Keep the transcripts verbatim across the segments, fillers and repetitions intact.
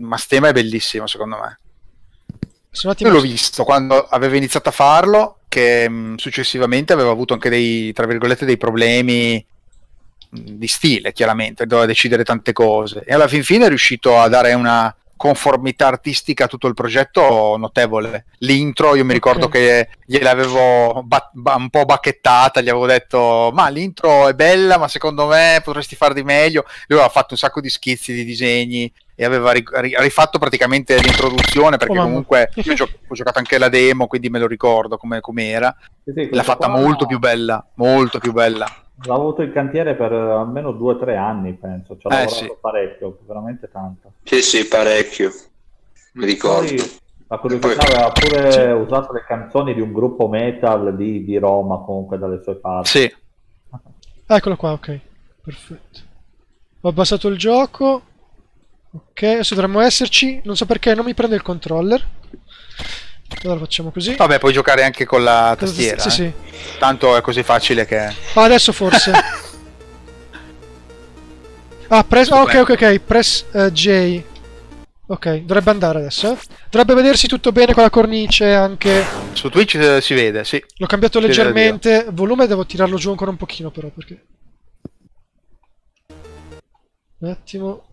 Mastema è bellissimo secondo me. Sono Io l'ho visto quando aveva iniziato a farlo, che mh, successivamente aveva avuto anche dei, tra virgolette, dei problemi mh, di stile, chiaramente, doveva decidere tante cose, e alla fin fine è riuscito a dare una conformità artistica a tutto il progetto notevole. L'intro, io mi ricordo Ok. che gliel'avevo ba- ba- un po' bacchettata, gli avevo detto, ma l'intro è bella, ma secondo me potresti far di meglio. Lui aveva fatto un sacco di schizzi, di disegni, e aveva ri- ri- rifatto praticamente l'introduzione, perché Oh, mamma. comunque io gio- ho giocato anche la demo, quindi me lo ricordo come era. Sì, sì, L'ha questo fatta qua molto più bella, molto più bella. l'ho avuto in cantiere per almeno due o tre anni, penso. Ci ho Eh, lavorato sì. parecchio, veramente tanto. Sì, sì, parecchio. Mi ricordo. Poi la curiosità E poi- aveva pure Sì. usato le canzoni di un gruppo metal di, di Roma, comunque dalle sue parti. Sì. Eccolo qua, ok. Perfetto. Ho abbassato il gioco. Ok, adesso dovremmo esserci. Non so perché non mi prende il controller. Allora facciamo così. Vabbè, puoi giocare anche con la tastiera. Sì, eh. sì. Tanto è così facile che... Ah, adesso forse. Ah, press... ah, ok, ok, ok. Press eh, J. Ok, dovrebbe andare adesso. Eh? Dovrebbe vedersi tutto bene con la cornice anche. Su Twitch eh, si vede, sì. L'ho cambiato Sì, leggermente. Volume devo tirarlo giù ancora un pochino però perché. Un attimo.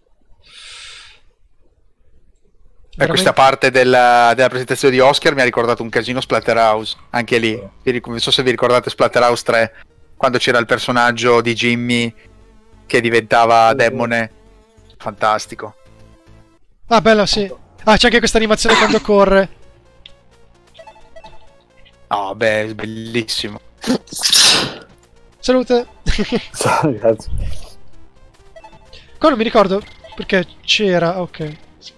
E questa parte della, della presentazione di Oscar mi ha ricordato un casino Splatterhouse, anche lì. Vi ric- Non so se vi ricordate Splatterhouse tre, quando c'era il personaggio di Jimmy che diventava demone. Fantastico. Ah, bella, sì. Ah, c'è anche questa animazione quando corre. Oh, beh, è bellissimo. Salute. Grazie. Qua non mi ricordo perché c'era. Ok.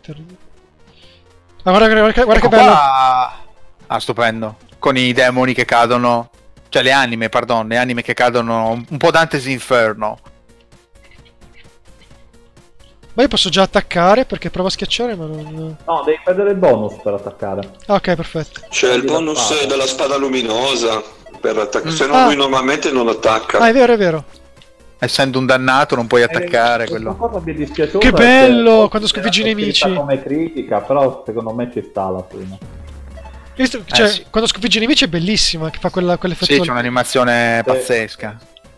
Ah, guarda, guarda, guarda che Ecco bello. qua- Ah, stupendo. Con i demoni che cadono. Cioè le anime, pardon, le anime che cadono. Un un po' Dante's Inferno. Ma io posso già attaccare perché provo a schiacciare ma non. No, devi prendere il bonus per attaccare. Ah, ok, perfetto. C'è il bonus della spada luminosa per attaccare, se no Ah. lui normalmente non attacca. Ah, è vero, è vero. Essendo un dannato non puoi attaccare Eh, quello. questa cosa mi è dispiaciuta Che perché bello, quando sconfiggi i era scritta nemici. come critica, però secondo me ci sta alla fine. Visto- Cioè, sì. quando sconfiggi i nemici è bellissima, che fa quella, quell'effetto. Sì, c'è un'animazione pazzesca.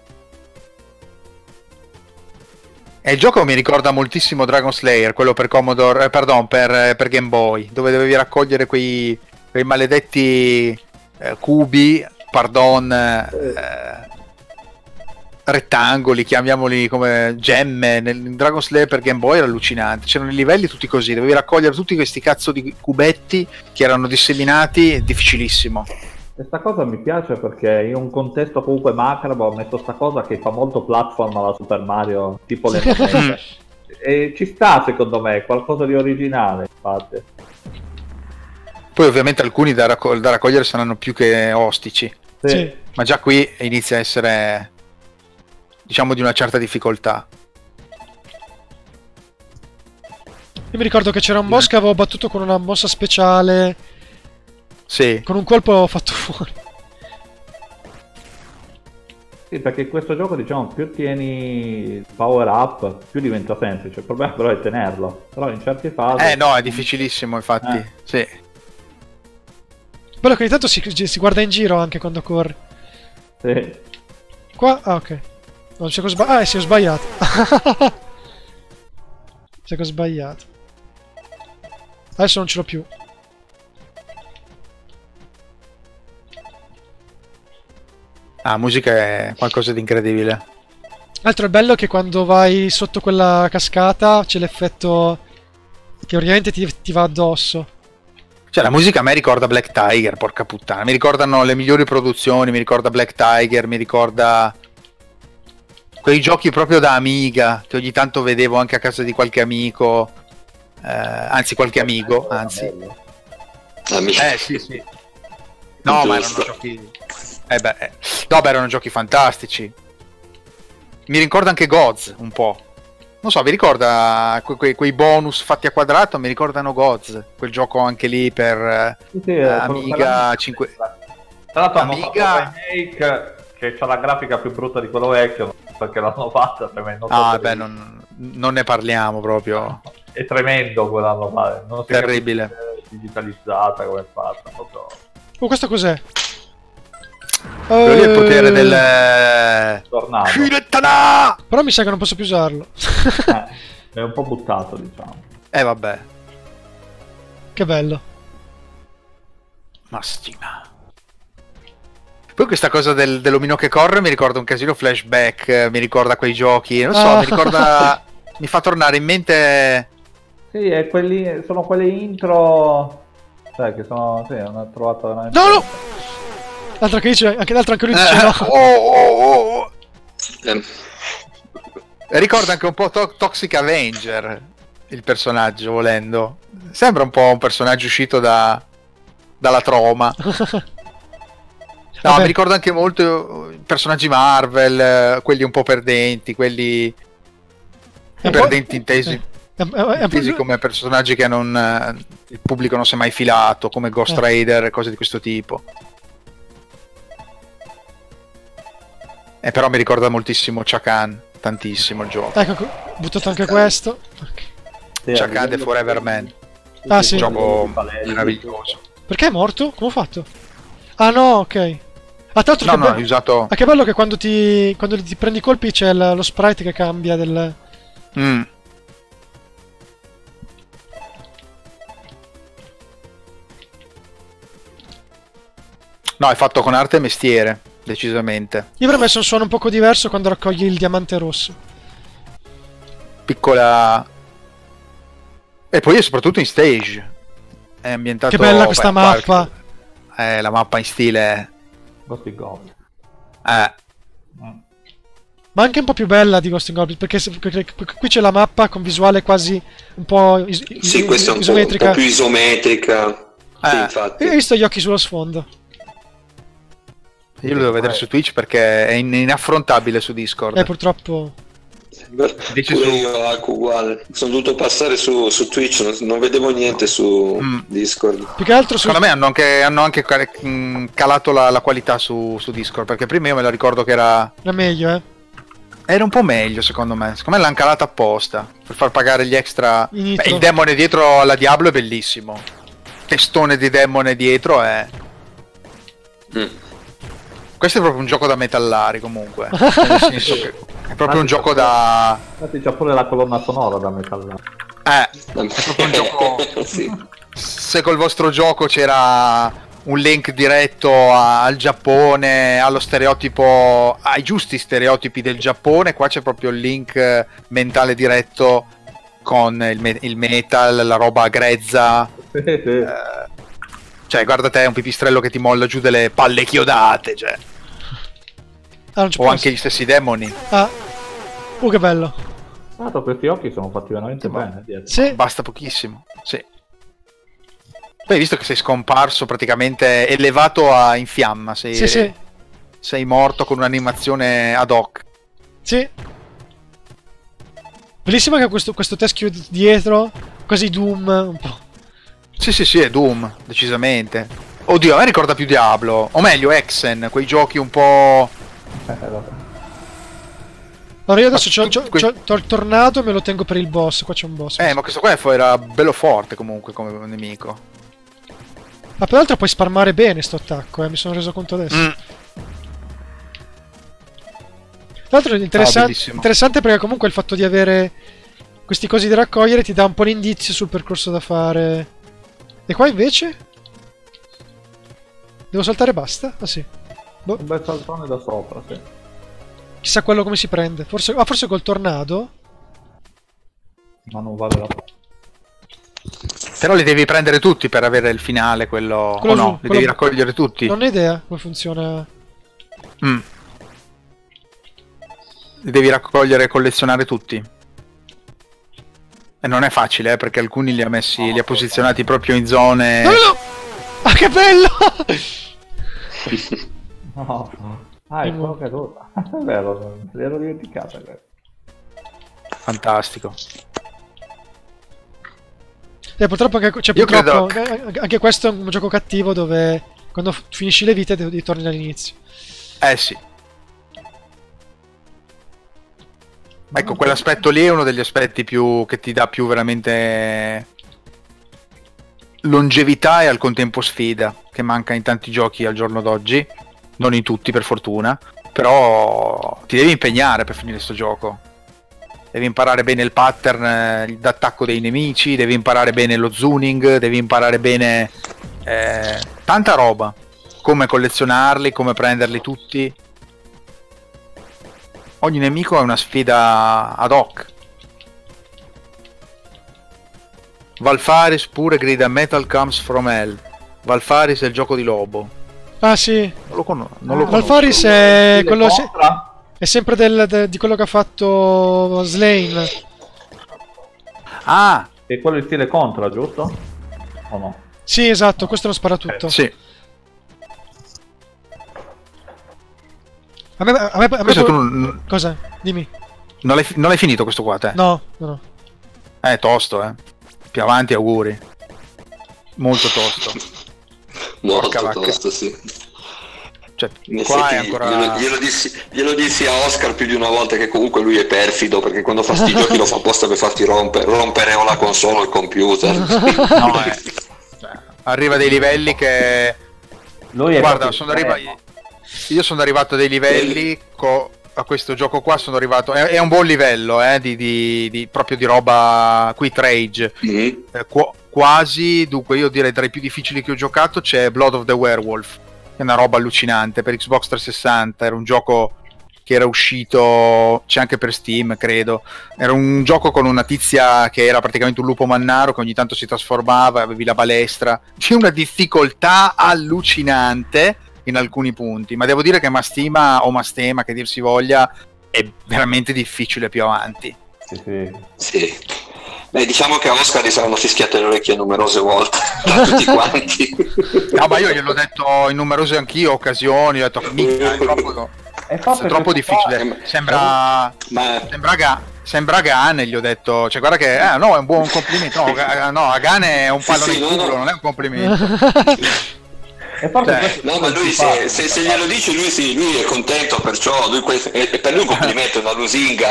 E il gioco mi ricorda moltissimo Dragon Slayer, quello per Commodore, eh, pardon, per, eh, per Game Boy, dove dovevi raccogliere quei, quei maledetti eh, cubi, pardon, eh, rettangoli, chiamiamoli come gemme. Nel in Dragon Slayer per Game Boy era allucinante, c'erano i livelli tutti così, dovevi raccogliere tutti questi cazzo di cubetti che erano disseminati, difficilissimo. Questa cosa mi piace perché in un contesto comunque macabro ho messo sta cosa che fa molto platform alla Super Mario, tipo le monete. E ci sta secondo me, è qualcosa di originale, infatti. Poi ovviamente alcuni da, racco- da raccogliere saranno più che ostici, Sì. Sì. ma già qui inizia a essere, diciamo, di una certa difficoltà. Io mi ricordo che c'era un boss che avevo battuto con una mossa speciale. Sì, Con un colpo l'avevo fatto fuori. Sì, perché in questo gioco diciamo più tieni il power up, più diventa semplice. Il problema però è tenerlo. Però in certe fasi... eh no, è difficilissimo infatti, Eh. sì. Bello che ogni tanto si, si guarda in giro anche quando corre. Sì. Qua? Ah, ok. Non c'è cosa sbagliato. Ah, sì, ho sbagliato. C'è cosa sbagliato. Adesso non ce l'ho più. La musica è qualcosa di incredibile. Altro è bello che quando vai sotto quella cascata c'è l'effetto che ovviamente ti, ti va addosso. Cioè la musica a me ricorda Black Tiger, porca puttana. Mi ricordano le migliori produzioni, mi ricorda Black Tiger, mi ricorda quei giochi proprio da Amiga che ogni tanto vedevo anche a casa di qualche amico, eh, anzi qualche amico, anzi. Amici. Eh sì sì. No, ma erano Giusto. giochi. Eh beh, eh. No, beh, erano giochi fantastici. Mi ricorda anche Gods un po'. Non so, vi ricorda que- que- quei bonus fatti a quadrato? Mi ricordano Gods, quel gioco anche lì per eh, Sì, sì, eh, quello- Amiga cinque. Tra l'altro hanno Amiga- fatto un remake che ha la grafica più brutta di quello vecchio, perché l'hanno fatta per me. Non so Ah, se- beh, non, non ne parliamo proprio. è tremendo quell'anno fa. Non si Terribile. capisce digitalizzata come è fatta. Proprio. Oh, questo cos'è? Quello lì è il potere Eh, del... Tornado. Shirettana! Però mi sa che non posso più usarlo. Eh, è un po' buttato, diciamo. Eh vabbè. Che bello. Mastima. Poi questa cosa del, dell'omino che corre mi ricorda un casino flashback, eh, mi ricorda quei giochi, non so, Ah. mi ricorda... mi fa tornare in mente... Sì, è quelli, sono quelle intro. Sai che sono. Sì, hanno trovato veramente. No, no! L'altra che dice, anche l'altra anche lui dice Eh, no. oh, oh, oh. Eh, E ricorda anche un po' to- Toxic Avenger, il personaggio, volendo. Sembra un po' un personaggio uscito da... dalla troma. No, Vabbè. mi ricorda anche molto i personaggi Marvel, eh, quelli un po' perdenti, quelli È un po'- perdenti intesi, Eh, è- è- è un intesi po'- come personaggi che non, eh, il pubblico non si è mai filato, come Ghost Eh. Rider e cose di questo tipo. E però mi ricorda moltissimo Chakan, tantissimo il gioco. Ecco, ho buttato anche questo. Ok. Sì, Chakan a The livello- Forever Man, Ah, sì. un gioco Paletti. meraviglioso. Perché è morto? Come ho fatto? Ah no, ok. Ah, tra l'altro No, che, no, be- hai usato... ah, che bello che quando ti, quando ti prendi i colpi c'è il- lo sprite che cambia del... Mm. No, è fatto con arte e mestiere, decisamente. Io avrei messo un suono un poco diverso quando raccogli il diamante rosso. Piccola... E poi è soprattutto in stage. È ambientato... Che bella questa beh, mappa. qualche- Eh, la mappa in stile... Ghost in Goblin. Eh, Mm. Ma anche un po' più bella di Ghost in Goblin, perché, se- perché qui c'è la mappa con visuale quasi un po' is- is- sì, questa è un po', un isometrica. po' più isometrica. Sì, Eh, infatti. E hai visto gli occhi sullo sfondo? io lo devo vedere su Twitch perché è in- inaffrontabile su Discord. Eh, purtroppo... Dici Pure su- io, Alco, uguale. Sono dovuto passare su, su Twitch, non, non vedevo niente su Mm. Discord. Più che altro su... Secondo me hanno anche, hanno anche cal- mh, calato la, la qualità su, su Discord, perché prima io me la ricordo che era... È meglio, eh. Era un po' meglio secondo me. Secondo me l'hanno calata apposta per far pagare gli extra. In Beh, intro. il demone dietro alla Diablo è bellissimo. Testone di demone dietro è. Mm. Questo è proprio un gioco da metallari comunque. Nel senso che è proprio un gioco da. Infatti c'è pure la colonna sonora da metallare. Eh, è proprio un gioco. Sì. Se col vostro gioco c'era un link diretto a- al Giappone, allo stereotipo, ai giusti stereotipi del Giappone, qua c'è proprio il link eh, mentale diretto con il, me- il metal, la roba grezza. Sì, sì. eh, cioè, guarda te, un pipistrello che ti molla giù delle palle chiodate, cioè. Ah, non ci O posso. anche gli stessi demoni. Ah. Uh, che bello. Tra l'altro questi occhi sono fatti veramente bene dietro. Sì. Basta pochissimo, sì. Poi hai visto che sei scomparso praticamente elevato a, in fiamma, sei, Sì, sì. sei morto con un'animazione ad hoc. Sì. Bellissimo che questo, questo teschio di- dietro, quasi Doom, un po'. Sì, sì, sì, è Doom, decisamente. Oddio, a me ricorda più Diablo, o meglio Hexen, quei giochi un po'... Eh, vabbè. Allora io adesso Ma c'ho, tu- c'ho- que- c'ho- c'ho il tornado e me lo tengo per il boss. Qua c'è un boss. Eh, ma questo qua fu- era bello forte comunque come nemico. Ma peraltro puoi sparmare bene sto attacco, eh, mi sono reso conto adesso. Mm. Tra l'altro è interessa- Ah, bellissimo. interessante perché comunque il fatto di avere questi cosi da raccogliere ti dà un po' l'indizio sul percorso da fare. E qua invece? Devo saltare e basta? Ah sì. Boh, Un bel saltone da sopra, sì. chissà quello come si prende. Forse, ah, forse col tornado? Ma non vale la pena. Però li devi prendere tutti per avere il finale, quello... Quello o no? giù, Li quello- devi raccogliere tutti? Non ho idea come funziona. Mm. Li devi raccogliere e collezionare tutti. E non è facile, eh, perché alcuni li ha messi, li ha posizionati proprio in zone... No, no, no! Ah, che bello! No. Ah, è quello che dura. È vero, me l'ero dimenticata. Fantastico. Eh, purtroppo anche, cioè, Io purtroppo, credo- eh, anche questo è un gioco cattivo dove quando f- finisci le vite devi torni dall'inizio. Eh sì. Ecco, quell'aspetto lì è uno degli aspetti più che ti dà più veramente longevità e al contempo sfida, che manca in tanti giochi al giorno d'oggi, non in tutti per fortuna, però ti devi impegnare per finire sto gioco. Devi imparare bene il pattern d'attacco dei nemici, devi imparare bene lo zooming, devi imparare bene eh, tanta roba, come collezionarli, come prenderli tutti. Ogni nemico è una sfida ad hoc. Valfaris pure grida Metal comes from hell. Valfaris è il gioco di Lobo. Ah sì. Non lo, con- non lo Ah, conosco. Valfaris è quello se- Contra? è sempre del, de- di quello che ha fatto Slane. Ah, E quello è il stile Contra, giusto? O no? Sì, esatto, questo lo spara tutto. sì. A me, a me, a me Questo tu non, Cosa? Dimmi. non, l'hai, non l'hai finito questo qua, te? No, no, no. Eh, tosto, eh. Più avanti, auguri. Molto tosto. Molto Porca vacca. tosto, sì. Cioè, In qua è effetti, ancora... glielo, glielo dissi, glielo dissi a Oscar più di una volta che comunque lui è perfido, perché quando fa sti giochi lo fa apposta per farti rompere, rompere o la console o il computer. No, eh. Cioè, arriva a dei livelli che... Lui è Guarda, proprio sono estremo. arrivato... Io sono arrivato a dei livelli... Co... A questo gioco qua sono arrivato... È, è un buon livello, eh, di, di, di... proprio di roba... Quit Rage. Mm. Eh, qu- quasi, dunque io direi tra i più difficili che ho giocato c'è Blood of the Werewolf, che è una roba allucinante per Xbox trecentosessanta, era un gioco che era uscito, c'è anche per Steam credo, era un gioco con una tizia che era praticamente un lupo mannaro che ogni tanto si trasformava, avevi la balestra, c'è una difficoltà allucinante in alcuni punti, ma devo dire che Mastima o Mastema, che dir si voglia, è veramente difficile più avanti. Sì, sì. Sì. Beh, diciamo che a Oscar gli saranno fischiate le orecchie numerose volte da tutti quanti. No, ma io gliel'ho detto in numerose anch'io occasioni, ho detto "Minchia, è troppo, È è troppo difficile, sembra Ma sembra, Ga- sembra Gun", e gli ho detto, cioè guarda che eh, no, è un buon complimento, no, Ga- no, a Gun è un palo Sì, nel sì, culo, no, no. non è un complimento. E forse Cioè, questo è no, ma lui se, se, se glielo dice lui sì, lui è contento, perciò lui, que- è, per lui un complimento, è una lusinga.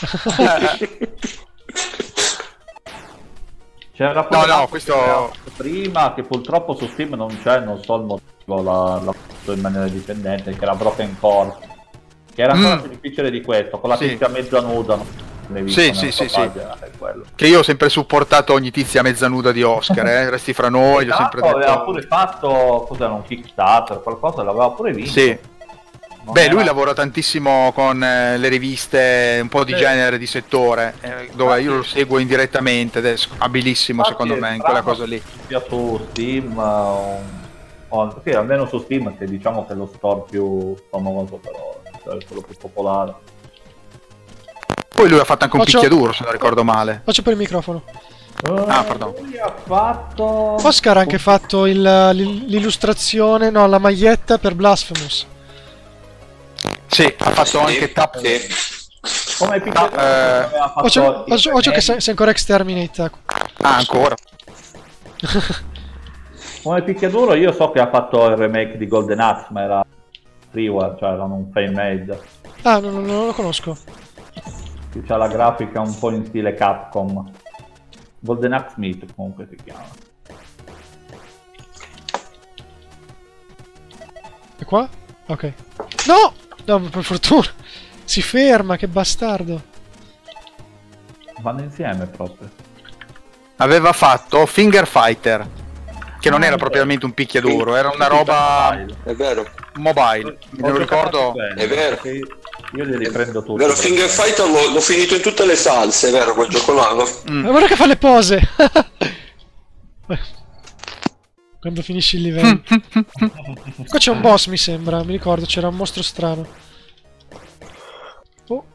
C'era No, pure no, l'altro questo- che aveva fatto prima, che purtroppo su Steam non c'è, non so il motivo, l'ha l'ha fatto in maniera dipendente, che era Broken Core, che era ancora Mm. più difficile di questo, con la Sì. tizia mezza nuda, no? L'hai visto Sì, nella sì, sua sì, sì. pagina, è quello. Che io ho sempre supportato ogni tizia mezza nuda di Oscar, eh? Resti fra noi, gli ho sempre Esatto, aveva detto... pure fatto, cos'era, un Kickstarter, qualcosa, l'aveva pure vinto. Sì. Non Beh, era- lui lavora tantissimo con eh, le riviste un po' di Sì. genere, di settore, eh, dove io lo seguo indirettamente ed è sc- abilissimo Infatti secondo è me in quella strano cosa lì. sia su Steam, o, o- sì, almeno su Steam, che diciamo che è lo store più famoso, però cioè quello più popolare. Poi lui ha fatto anche un Faccio- picchiaduro, se non ricordo male. Faccio per il microfono. Ah, Eh, pardon. Lui ha fatto... Oscar ha anche fatto il- l'illustrazione, no, la maglietta per Blasphemous. Sì, ha fatto Sì, anche tap. sì. Come picchiaduro No, eh, aveva fatto Occhio, il occhio, occhio che remake- sei, sei ancora Exterminate. ecco. Ah, ancora. Come picchiaduro io so che ha fatto il remake di Golden Axe, ma era freeware, cioè era un fan made. Ah, no, no, non lo conosco. C'ha la grafica un po' in stile Capcom. Golden Axe Smith comunque si chiama. È qua? Ok. No! No, per fortuna. Si ferma, che bastardo. Vanno insieme proprio. Aveva fatto Finger Fighter, che non Ah, era è propriamente un picchiaduro, era una roba È vero, mobile. Me lo ricordo. È vero. Io li riprendo tutti. vero Finger Fighter l'ho, l'ho finito in tutte le salse, è vero quel gioco là. L'ho- Mm. Ma guarda che fa le pose! Quando finisci il livello. Qua c'è un boss, mi sembra, mi ricordo, c'era un mostro strano. Oh.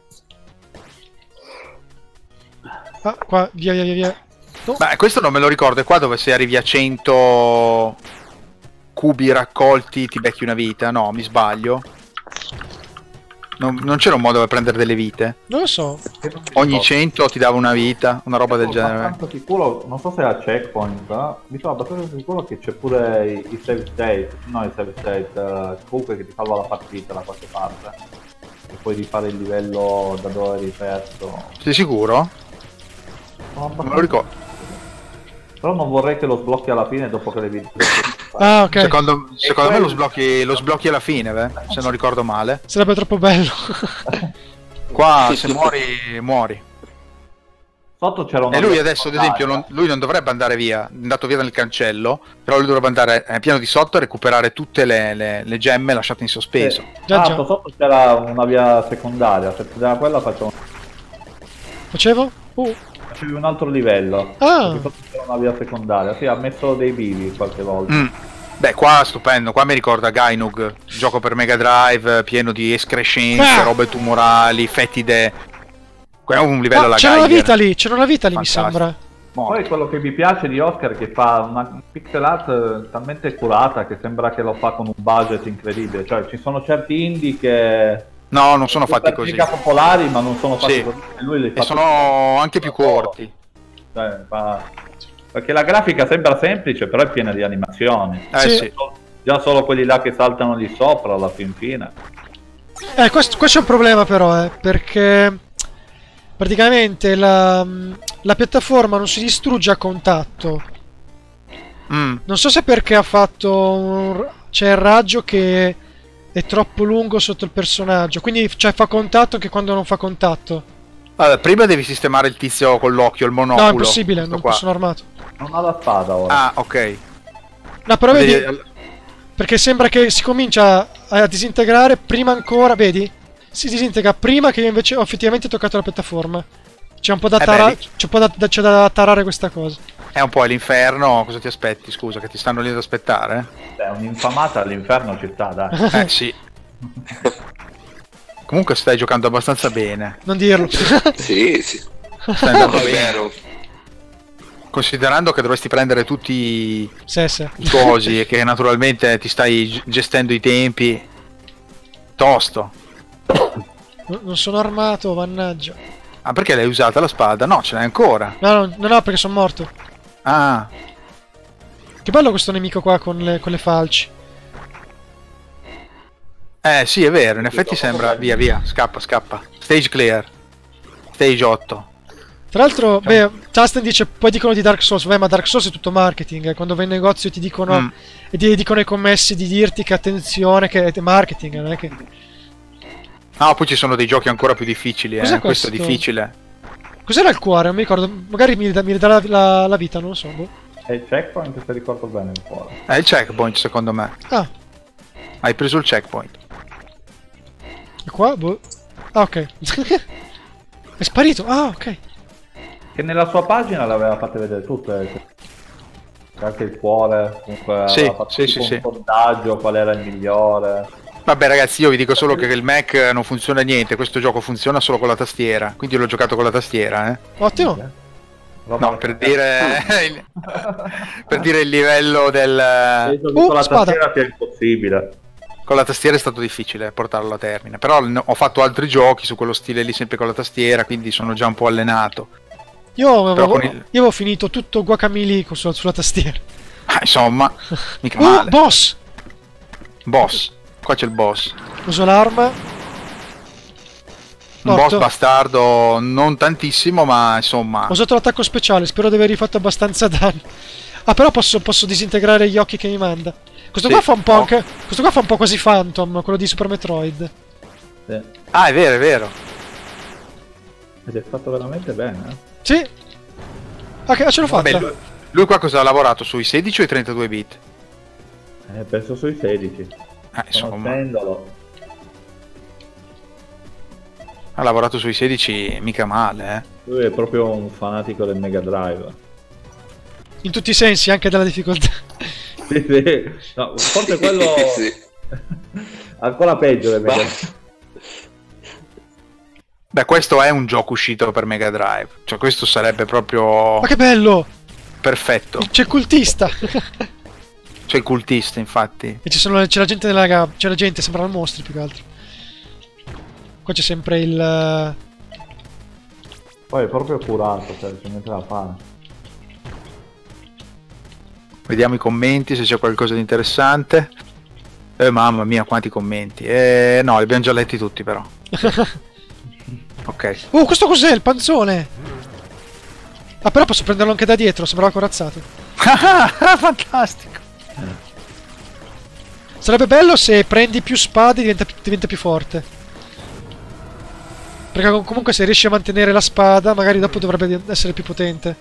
Ah, qua, via, via, via, via. Oh. Beh, questo non me lo ricordo, è qua dove se arrivi a cento cubi raccolti ti becchi una vita, no, mi sbaglio. Non, non c'era un modo per prendere delle vite? Non lo so. Ogni cento ti dava una vita, una roba del Sono genere. abbastanza sicuro, non so se è a checkpoint, eh, mi sono abbastanza sicuro che c'è pure i, i save state, no i save state, eh, comunque che ti salva la partita da qualche parte. e puoi rifare il livello da dove eri perso. Sei sicuro? Non me lo ricordo. Però non vorrei che lo sblocchi alla fine dopo che devi... Ah, ok. Secondo, secondo me quello- lo sblocchi, lo sblocchi alla fine, beh, se non ricordo male. Sarebbe troppo bello. Qua se muori, muori. Sotto c'era una... E lui adesso, ad esempio, non, lui non dovrebbe andare via, è andato via dal cancello, però lui dovrebbe andare al piano di sotto e recuperare tutte le, le, le gemme lasciate in sospeso. Già, ah, già. sotto c'era una via secondaria, se prendeva quella facevo... Facevo? Uh. facevi un altro livello. Ah. Perché sotto c'era una via secondaria, sì, ha messo dei vivi qualche volta. Mm. Beh, qua stupendo, qua mi ricorda Gainug, gioco per Mega Drive, pieno di escrescenze, Ah. robe tumorali, fetide. Qua è un livello Ah, alla c'era una Geiger. vita lì, c'era una vita lì, Fantastico. mi sembra. Poi quello che mi piace di Oscar è che fa una pixel art talmente curata che sembra che lo fa con un budget incredibile. Cioè ci sono certi indie che No, non sono fatti per così. mega popolari ma non sono fatti Sì. così. E lui li fa E sono anche più corti. Cioè, fa- Perché la grafica sembra semplice però è piena di animazioni. Eh Sì. sì. Già solo quelli là che saltano di sopra alla fin fine. Eh, questo, questo è un problema però, eh, perché praticamente la, la piattaforma non si distrugge a contatto. Mm. Non so se perché ha fatto un, c'è il raggio che è troppo lungo sotto il personaggio, quindi cioè, fa contatto anche quando non fa contatto. Allora, prima devi sistemare il tizio con l'occhio, il monoculo. No, è impossibile, Questo non qua. sono armato. Non ha la spada ora. Ah, ok. No, però vedi, Devi- perché sembra che si comincia a disintegrare prima ancora, vedi? Si disintegra prima che io invece ho effettivamente toccato la piattaforma. C'è un po' da, Eh tara- beh, lì- c'è un po' da, da- c'è da tarare questa cosa. È un po' l'inferno, cosa ti aspetti? Scusa, che ti stanno lì ad aspettare? Beh, un'infamata all'inferno ci sta, dai. Eh sì. Comunque stai giocando abbastanza bene. Non dirlo. Sì, sì. Stai andando È bene. vero. Considerando che dovresti prendere tutti i Sì, sì. cosi e che naturalmente ti stai g- gestendo i tempi. Tosto. No- Non sono armato, mannaggia. Ah, perché l'hai usata la spada? No, ce l'hai ancora. No, no, no, no, perché sono morto. Ah, Che bello questo nemico qua con le, con le falci. eh sì, è vero, in effetti sembra... Via, via, scappa, scappa. Stage clear. Stage otto. Tra l'altro, beh, Justin dice, poi dicono di Dark Souls, beh, ma Dark Souls è tutto marketing, eh. Quando vai in negozio ti dicono, Mm. e ti dicono ai commessi di dirti che attenzione, che è marketing, non è che... No, poi ci sono dei giochi ancora più difficili, eh. Cos'è Questo è questo? difficile. Cos'era il cuore? Non mi ricordo, magari mi, ridà- mi ridà la, la- la vita, non lo so. boh. E il checkpoint se ricordo bene il cuore. È il checkpoint, secondo me. Ah, Hai preso il checkpoint. e qua? Boh. Ah, ok. È sparito, ah, ok. Che nella sua pagina le aveva fatte vedere tutte. Anche il cuore, comunque Sì, aveva fatto sì, tipo sì, un sì. sondaggio, qual era il migliore. Vabbè ragazzi, io vi dico solo che il Mac non funziona niente, questo gioco funziona solo con la tastiera, quindi l'ho giocato con la tastiera, eh. Ottimo. Roba No, per dire il, per dire il livello del Penso che Uh, con la spada. tastiera sia impossibile. con la tastiera è stato difficile portarlo a termine, però n- ho fatto altri giochi su quello stile lì sempre con la tastiera, quindi sono già un po' allenato. Io avevo, con il- io avevo finito tutto Guacamole con- sulla, sulla tastiera. Ah, insomma, mica Oh, male. boss! Boss, qua c'è il boss. Uso l'arma. Un Morto. boss bastardo non tantissimo, ma insomma. Ho usato l'attacco speciale, spero di avergli fatto abbastanza danno. Ah, però posso, posso disintegrare gli occhi che mi manda. Questo Sì, qua fa un po' no. anche. Questo qua fa un po' quasi Phantom, quello di Super Metroid. Sì. Ah, è vero, è vero. Ed è fatto veramente bene. Eh? Sì. Ah, che- ah, ce l'ho fatta. Vabbè, lui, lui qua cosa ha lavorato? Sui sedici o i trentadue bit? Eh, penso sui sedici. Eh, insomma, Conoscendolo. ha lavorato sui sedici mica male, eh. Lui è proprio un fanatico del Mega Drive. In tutti i sensi, anche della difficoltà. Sì, sì. No, forse quello Sì. ancora peggio del Mega Ma- Drive. Beh, questo è un gioco uscito per Mega Drive. Cioè, questo sarebbe proprio Ma che bello! perfetto. C'è il cultista! C'è il cultista, infatti. E ci sono, c'è la gente nella gabbia. C'è la gente, sembrano mostri più che altro. Qua c'è sempre il. eh, Poi è proprio curato, cioè c'è niente da fare. Vediamo i commenti se c'è qualcosa di interessante. Eh, mamma mia, quanti commenti. Eh, no, li abbiamo già letti tutti, però. Ok. Oh, questo cos'è? Il panzone! Ah, però posso prenderlo anche da dietro, sembrava corazzato. Fantastico. Sarebbe bello se prendi più spade diventa, diventa più forte. Perché comunque se riesci a mantenere la spada, magari dopo dovrebbe essere più potente.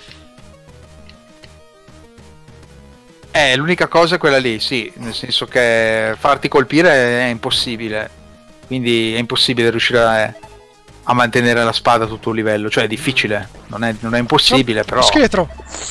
Eh, l'unica cosa è quella lì, sì, nel senso che farti colpire è impossibile. Quindi è impossibile riuscire a, a mantenere la spada a tutto un livello, cioè è difficile, non è, non è impossibile, no, però... Scheletro!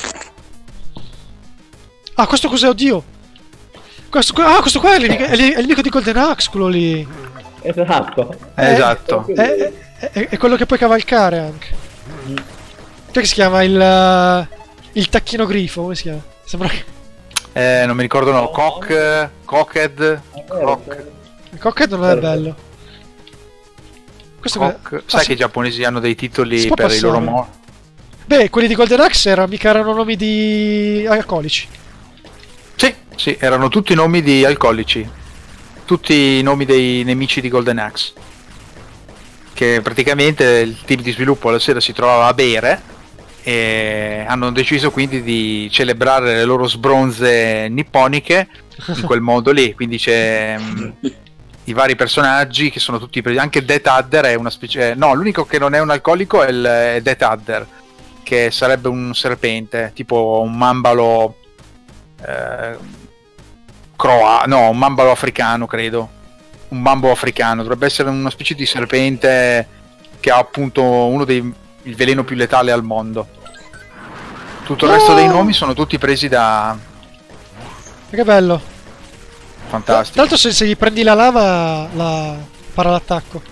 Ah, questo cos'è? Oddio! Questo qua, ah, questo qua è il, è il nemico di Golden Axe, quello lì. Esatto. Eh, esatto. È, è, è, è quello che puoi cavalcare anche. Mm. Che si chiama il uh, il tacchino grifo, come si chiama? Sembra che... Eh, non mi ricordo, no, Cock, Cockhead, Cock. Il Cockhead non è bello. Questo Cock. che... Sai ah, che i giapponesi hanno dei titoli per passare. i loro mo... Beh, quelli di Golden Axe erano, mica erano nomi di alcolici. Sì, sì, erano tutti nomi di alcolici. Tutti i nomi dei nemici di Golden Axe. Che praticamente il team di sviluppo alla sera si trovava a bere e hanno deciso quindi di celebrare le loro sbronze nipponiche in quel modo lì. Quindi c'è mh, i vari personaggi che sono tutti presi. Anche Death Adder è una specie... No, l'unico che non è un alcolico è il è Death Adder, che sarebbe un serpente, tipo un mambalo... Eh, croa, no, un mambalo africano, credo. Un mambo africano, dovrebbe essere una specie di serpente che ha appunto uno dei il veleno più letale al mondo. Tutto il resto oh! dei nomi sono tutti presi da... Che bello. Fantastico. Tra l'altro se, se gli prendi la lava la para l'attacco.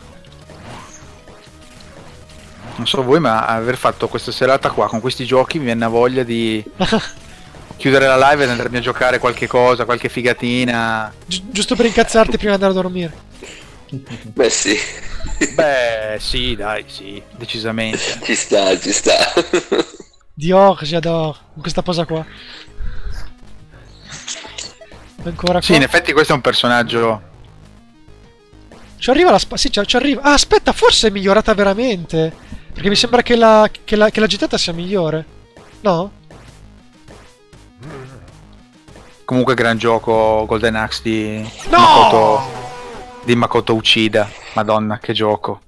Non so voi, ma aver fatto questa serata qua con questi giochi mi viene una voglia di chiudere la live ed andarmi a giocare qualche cosa, qualche figatina. Gi- giusto per incazzarti prima di andare a dormire. Beh sì. Beh, sì, dai, sì, decisamente. Ci sta, ci sta. Dior, j'adore. Con questa posa qua. Ancora qua. Sì, in effetti questo è un personaggio... Ci arriva la spada. Sì, ci, ci arriva. Ah, aspetta, forse è migliorata veramente. Perché mi sembra che la, che la, che la gittata sia migliore. No? Comunque gran gioco Golden Axe di No! Makoto, di Makoto Uchida. Madonna, che gioco.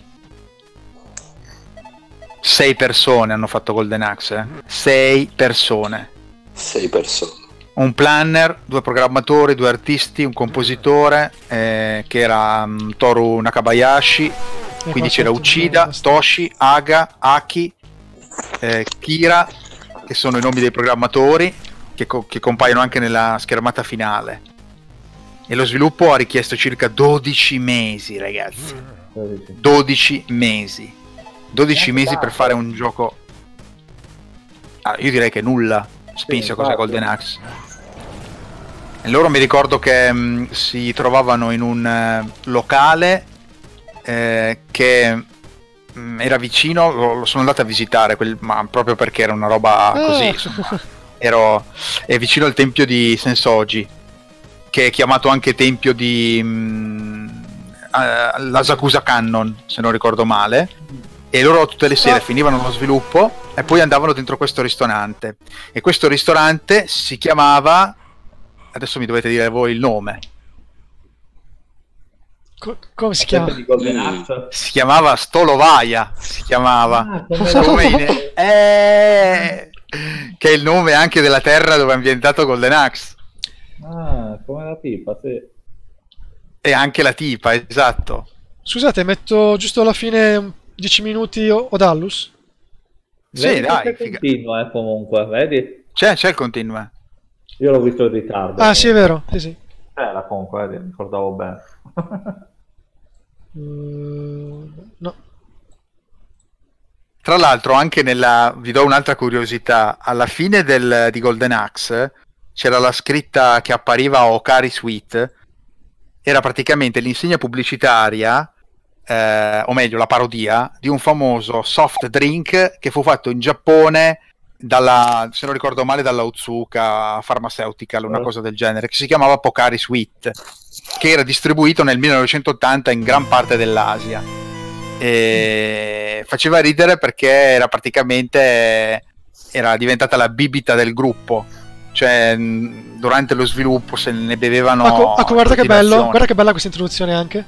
Sei persone hanno fatto Golden Axe, eh? Sei persone. Sei persone. Un planner, due programmatori, due artisti, un compositore, eh, che era um, Toru Nakabayashi, E quindi qua c'era sotto Uchida, basta. Toshi, Aga, Aki, eh, Kira, che sono i nomi dei programmatori, che, co- che compaiono anche nella schermata finale. E lo sviluppo ha richiesto circa dodici mesi, ragazzi. dodici mesi. dodici mesi per fare un gioco... Ah, io direi che nulla spinse a cosa Golden Axe. E loro mi ricordo che mh, si trovavano in un uh, locale eh, che mh, era vicino, lo, lo sono andato a visitare, quel, ma proprio perché era una roba così, Ah. insomma. Ero è vicino al tempio di Sensoji, che è chiamato anche tempio di mh, uh, l'Asakusa Cannon, se non ricordo male. E loro tutte le sere finivano lo sviluppo e poi andavano dentro questo ristorante. E questo ristorante si chiamava... Adesso mi dovete dire voi il nome. Co- come si chiama? Di Golden Axe. Si chiamava Stolovaia. Si chiamava. Ah, come Come in... eh... Che è il nome anche della terra dove è ambientato Golden Axe. Ah, come la tipa, sì. E anche la tipa, esatto. Scusate, metto giusto alla fine dieci minuti o- Odallus? Sì, Vedi dai, che figa. continua, eh, comunque, vedi? C'è, c'è il continua. Io l'ho visto in ritardo. Ah, sì, è vero. Sì, sì. Era comunque, vedi, mi ricordavo bene. Uh, no. Tra l'altro anche nella... vi do un'altra curiosità, alla fine del, di Golden Axe c'era la scritta che appariva Okari Sweet, era praticamente l'insegna pubblicitaria, eh, o meglio la parodia, di un famoso soft drink che fu fatto in Giappone dalla, se non ricordo male, dalla Otsuka Pharmaceutical, una Eh. cosa del genere, che si chiamava Pocari Sweet, che era distribuito nel millenovecentottanta in gran parte dell'Asia. E faceva ridere perché era praticamente era diventata la bibita del gruppo, cioè mh, durante lo sviluppo se ne bevevano. Ecco, ecco, guarda in che bello, continuazione. guarda che bella questa introduzione anche.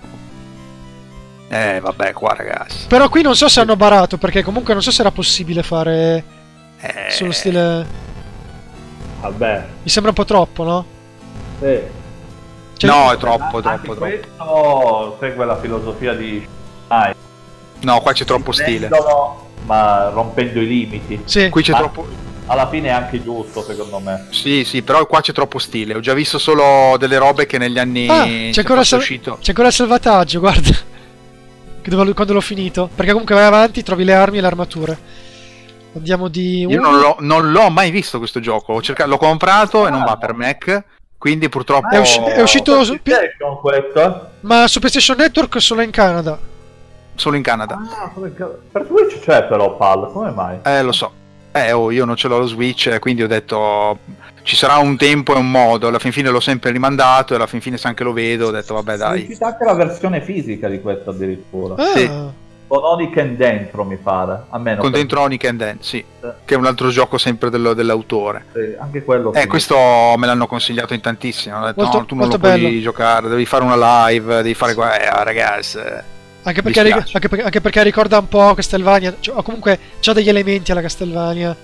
Eh vabbè, qua ragazzi, Però qui non so se hanno barato, perché comunque non so se era possibile fare eh, sullo stile... Vabbè. Mi sembra un po' troppo, no? Sì. Cioè- no, è troppo, Anche troppo, troppo. questo segue la filosofia di Shanghai. No, qua c'è troppo stile. Prendono, ma rompendo i limiti. Sì. Qui c'è Ma- troppo. Alla fine è anche giusto, secondo me. Sì, sì, però qua c'è troppo stile. Ho già visto solo delle robe che negli anni Ah, se c'è ancora, il fosse sal- uscito. c'è ancora il salvataggio, guarda. Che dove- quando l'ho finito. Perché comunque vai avanti, trovi le armi e le armature. Andiamo di... Io uno. non l'ho, non l'ho mai visto questo gioco. Ho cercato, l'ho comprato e non va per Mac. Quindi purtroppo. È usci- è uscito su- PlayStation questo? Ma su PlayStation Network solo in Canada. Solo in Canada. Ah, come ca- per Switch c'è però Pal, come mai? Eh, lo so. Eh, oh, io non ce l'ho lo Switch, eh, quindi ho detto ci sarà un tempo e un modo. Alla fin fine l'ho sempre rimandato e alla fin fine se anche lo vedo ho detto vabbè È dai. uscita anche la versione fisica di questo addirittura. Ah, Sì. Con Oniken dentro, mi pare. Almeno Con per- dentro Onic and Then, sì. Che è un altro gioco sempre dello- dell'autore. sì, anche quello. Eh, finito. questo me l'hanno consigliato in tantissimi. Hanno detto Molto- no, tu non lo molto puoi bello. giocare, devi fare una live, devi fare qua. Eh, ragazzi. eh. anche, perché, ri- dispiace. anche, perché, anche perché ricorda un po' Castlevania. Cioè, o comunque c'ha degli elementi alla Castlevania.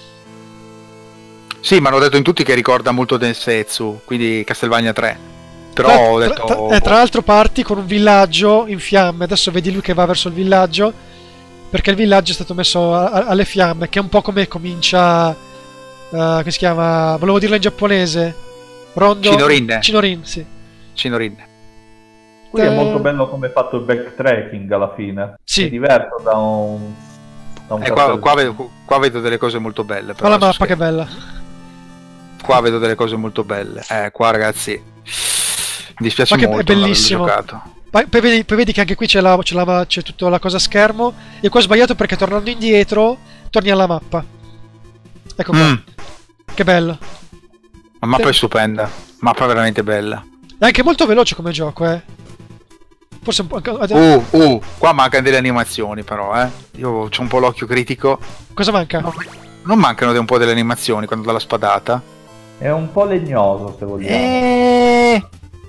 Sì, mi hanno detto in tutti che ricorda molto Densetsu, quindi Castlevania tre. Però Tra, ho tra- detto. tra- eh, tra l'altro parti con un villaggio in fiamme. Adesso vedi lui che va verso il villaggio. Perché il villaggio è stato messo a- a- alle fiamme. Che è un po' come comincia. eh, che si chiama. Volevo dirlo in giapponese. Rondo. Chinorin. Chinorin, sì. Chinorin. Qui è Eh, molto bello come è fatto il backtracking alla fine. Sì. È diverso da un. Da un Eh, qua, Castlevania. qua vedo, qua vedo delle cose molto belle. Però Ma la adesso mappa che scherzo. bella. Qua vedo delle cose molto belle. Eh, qua ragazzi. Mi dispiace Ma che è molto. non averlo bellissimo. giocato. Poi, poi vedi, poi vedi che anche qui c'è, la, c'è, la, c'è tutta la cosa a schermo. E qua ho sbagliato perché tornando indietro torni alla mappa. Ecco qua. Mm, Che bello. la mappa Sì. è stupenda. Mappa veramente bella. È anche molto veloce come gioco, eh. Forse un po'. anche- Uh, uh, qua mancano delle animazioni però, eh. Io ho un po' l'occhio critico. Cosa manca? Non mancano un po' delle animazioni quando dà la spadata? È un po' legnoso, se vogliamo. Eh...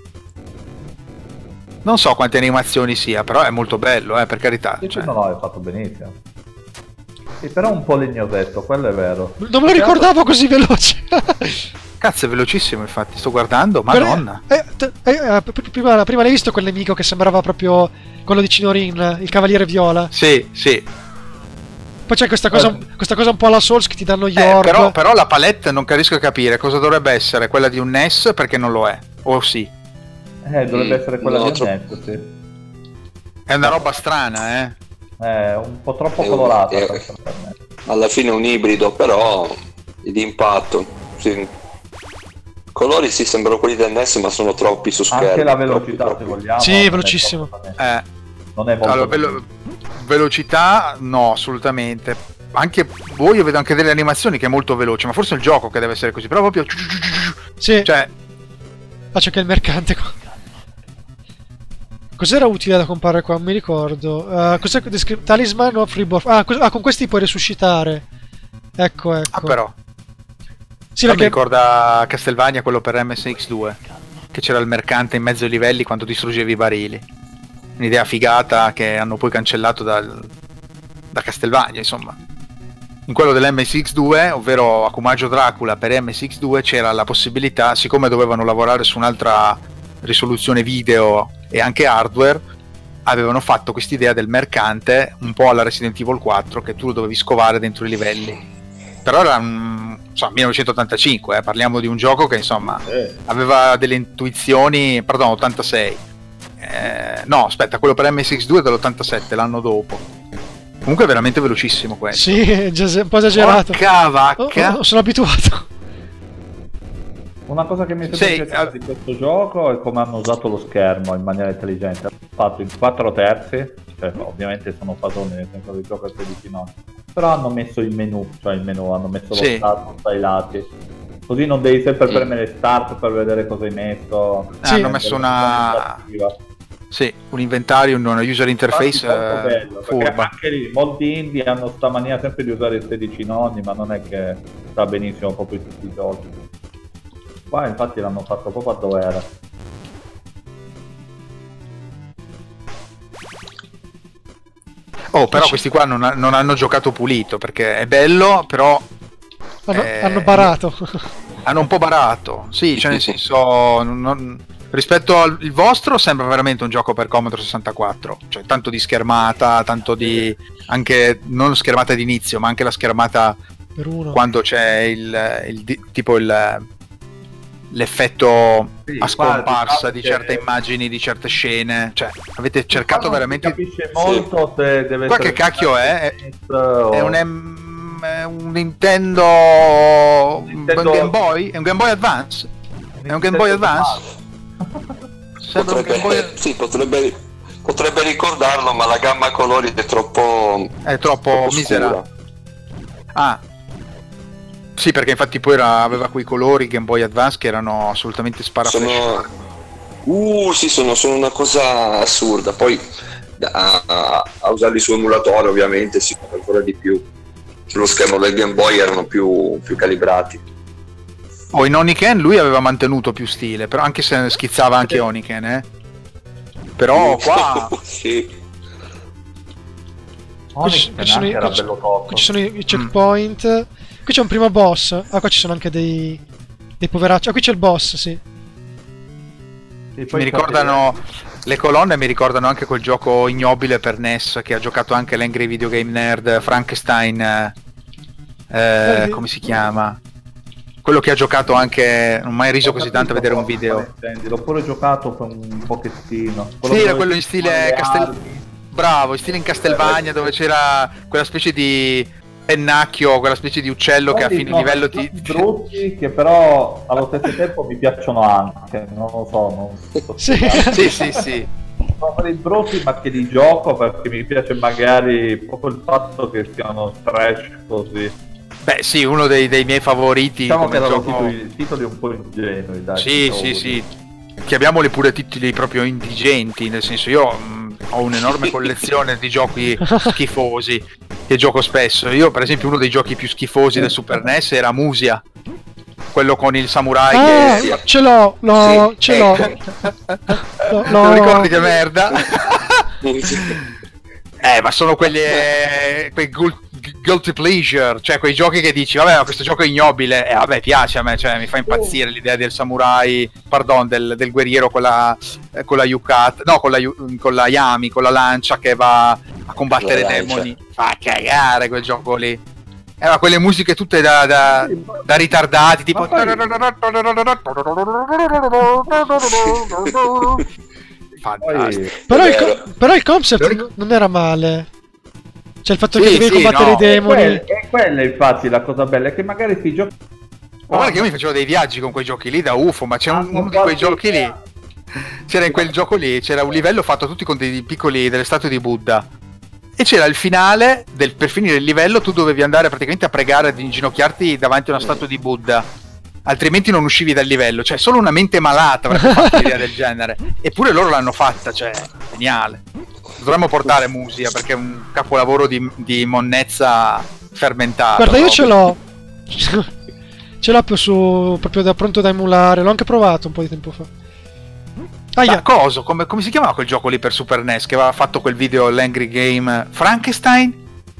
Non so quante animazioni sia, però è molto bello, eh, per carità. Sì, Cioè, no, no, è fatto benissimo. Sì, però un po' legnosetto, quello è vero. Non me lo ricordavo così veloce. cazzo, è velocissimo, infatti. Sto guardando, Però- madonna. eh, t- eh, eh, pr- prima, prima l'hai visto quel nemico che sembrava proprio quello di Chinorin, il cavaliere viola. Sì, sì. Poi c'è questa cosa, questa cosa un po' alla Souls che ti danno gli Eh, orb. però, però la palette non capisco a capire cosa dovrebbe essere quella di un N E S perché non lo è. O sì. Eh, dovrebbe Mm, essere quella no, di troppo- Netflix, sì. È una roba strana, eh. È un po' troppo È un- colorata è- questa per me. Alla fine è un ibrido, però d'impatto. Sì. I colori sì, sembrano quelli del N E S, ma sono troppi su schermo. Anche la troppi, velocità, troppi. se vogliamo. Sì, non è velocissimo. troppo- Eh. Non è molto Allora, velo- velocità no, assolutamente. Anche voi, io vedo anche delle animazioni che è molto veloce, ma forse è il gioco che deve essere così, però proprio Sì, cioè faccio anche il mercante qua. Cos'era utile da comprare qua? Non mi ricordo. Uh, cos'è descri- Talisman of Rebirth? Ah, cos- ah, con questi puoi resuscitare. Ecco, ecco. ah però Sì, mi perché ricorda Castlevania quello per M S X due, che c'era il mercante in mezzo ai livelli quando distruggevi i barili. Un'idea figata che hanno poi cancellato dal, da Castlevania, insomma. In quello dell'M S X due, ovvero Akumajo Dracula per M S X due, c'era la possibilità, siccome dovevano lavorare su un'altra risoluzione video e anche hardware, avevano fatto quest'idea del mercante un po' alla Resident Evil quattro, che tu lo dovevi scovare dentro i livelli. Però era un, insomma, millenovecentottantacinque, eh, parliamo di un gioco che insomma Eh, aveva delle intuizioni, pardon, ottantasei. Eh, no, aspetta, quello per M S X due è dell'ottantasette, l'anno dopo. Comunque è veramente velocissimo questo. sì, è già- un po' esagerato. Porca Oh, vacca. oh, sono abituato. Una cosa che mi è sempre Sì, piaciuta eh. di questo gioco è come hanno usato lo schermo in maniera intelligente. Hanno fatto in quattro terzi, cioè ovviamente sono padroni nel senso di gioco a sedici nonni, però hanno messo il menu, cioè il menu, hanno messo Sì. lo status dai lati. Così non devi sempre Sì. premere start per vedere cosa hai messo. Sì. hanno messo una... Sì, un inventario, una user interface Infatti, molto eh, bello, perché furba. anche lì molti indie hanno sta mania sempre di usare i sedici nonni, ma non è che sta benissimo proprio in tutti i giochi. Qua infatti l'hanno fatto proprio a dovere. Oh, però questi qua non, ha- non hanno giocato pulito, perché è bello, però Hanno, Eh, hanno barato. hanno un po' barato. Sì, cioè nel senso, non- non- rispetto al il vostro sembra veramente un gioco per Commodore sessantaquattro, cioè tanto di schermata, tanto di... anche non schermata d'inizio, ma anche la schermata Per uno. quando c'è il, il di- tipo il l'effetto Sì, a scomparsa qua, di diciamo certe che- immagini, di certe scene, cioè avete cercato Qua non veramente... si capisce molto se deve Qua essere che cacchio è? o- È un, em- è un Nintendo... Nintendo- un Game Boy? È un Game Boy Advance? È un Game Boy Advance? Sembra un Game Boy... Potrebbe, sì, potrebbe, potrebbe ricordarlo, ma la gamma colori è troppo, È troppo troppo misera. scura. Ah. Sì, perché infatti poi era- aveva quei colori Game Boy Advance che erano assolutamente sparaflash. Sono... Uh, sì, sono, sono una cosa assurda. Poi a, a- a usarli su emulatore ovviamente si fa ancora di più. Sullo schermo del Game Boy erano più, più calibrati. Oh, in Oniken lui aveva mantenuto più stile, però anche se schizzava anche Oniken, eh. Però qua... Sì. Qui ci, qui ci sono, i, era qui ci- bello tosto. qui ci sono i, i checkpoint. Qui c'è un primo boss. Ah, qua ci sono anche dei, dei poveracci. Ah, qui c'è il boss, sì. Sì, poi Mi ricordano... Le colonne mi ricordano anche quel gioco ignobile per N E S che ha giocato anche l'Angry Video Game Nerd, Frankenstein, eh, eh, come si chiama? Quello che ha giocato anche, non ho mai riso così tanto a vedere un video. L'ho pure giocato per un pochettino. Sì, era dove quello in ci stile sono le Castel... armi. Bravo, in stile in Castelvania dove c'era quella specie di pennacchio, quella specie di uccello che a Quelli fine sono livello tutti ti... brutti che però allo stesso tempo mi piacciono anche, non lo so, non so Sì. spiegare. Sì, sì, sì. Sono quelli brutti ma che di gioco, perché mi piace magari proprio il fatto che siano trash così. Beh sì, uno dei, dei miei favoriti Diciamo come che erano gioco... titoli, titoli un po' ingenui, dai. Sì, diciamo sì, così. sì. Chiamiamoli pure titoli proprio indigenti, nel senso io mh, ho un'enorme collezione di giochi schifosi che gioco spesso. Io per esempio uno dei giochi più schifosi del Super N E S era Musia, quello con il samurai Ah, che... ce l'ho, l'ho, Sì, ce eh. l'ho. L'ho- Non l'ho- ricordi che merda? Eh, ma sono quelli eh, quei gul- guilty pleasure, cioè quei giochi che dici, vabbè, ma questo gioco è ignobile, e eh, vabbè, piace a me, cioè mi fa impazzire l'idea del samurai, pardon, del, del guerriero con la, eh, con la yukata, no, con la, yu- con la yami, con la lancia che va a combattere La lancia. demoni. Fa cagare quel gioco lì. Eh, ma quelle musiche tutte da, da, da ritardati, tipo... Fantastico. Poi, Però, il, vero. co- però il concept Lo ric- non era male. Cioè il fatto Sì, che dovevi sì, combattere no. i e demoni. quella, e quella infatti la cosa bella è che magari si gioca. Ma guarda che io mi facevo dei viaggi con quei giochi lì da U F O, ma c'è un- Ah, uno di quei guardi- giochi lì. C'era in quel gioco lì, c'era un livello fatto tutti con dei piccoli, delle statue di Buddha. E c'era il finale, del, per finire il livello tu dovevi andare praticamente a pregare, ad inginocchiarti davanti a una statua di Buddha. Altrimenti non uscivi dal livello. Cioè solo una mente malata avrebbe fatto un'idea del genere. Eppure loro l'hanno fatta, cioè, geniale. Dovremmo portare Musia perché è un capolavoro di, di monnezza fermentata. Guarda, io proprio. ce l'ho. Ce l'ho proprio su, proprio da pronto da emulare. L'ho anche provato un po' di tempo fa. Ma Aia. coso, come, come si chiamava quel gioco lì per Super N E S che aveva fatto quel video l'Angry Game? Frankenstein?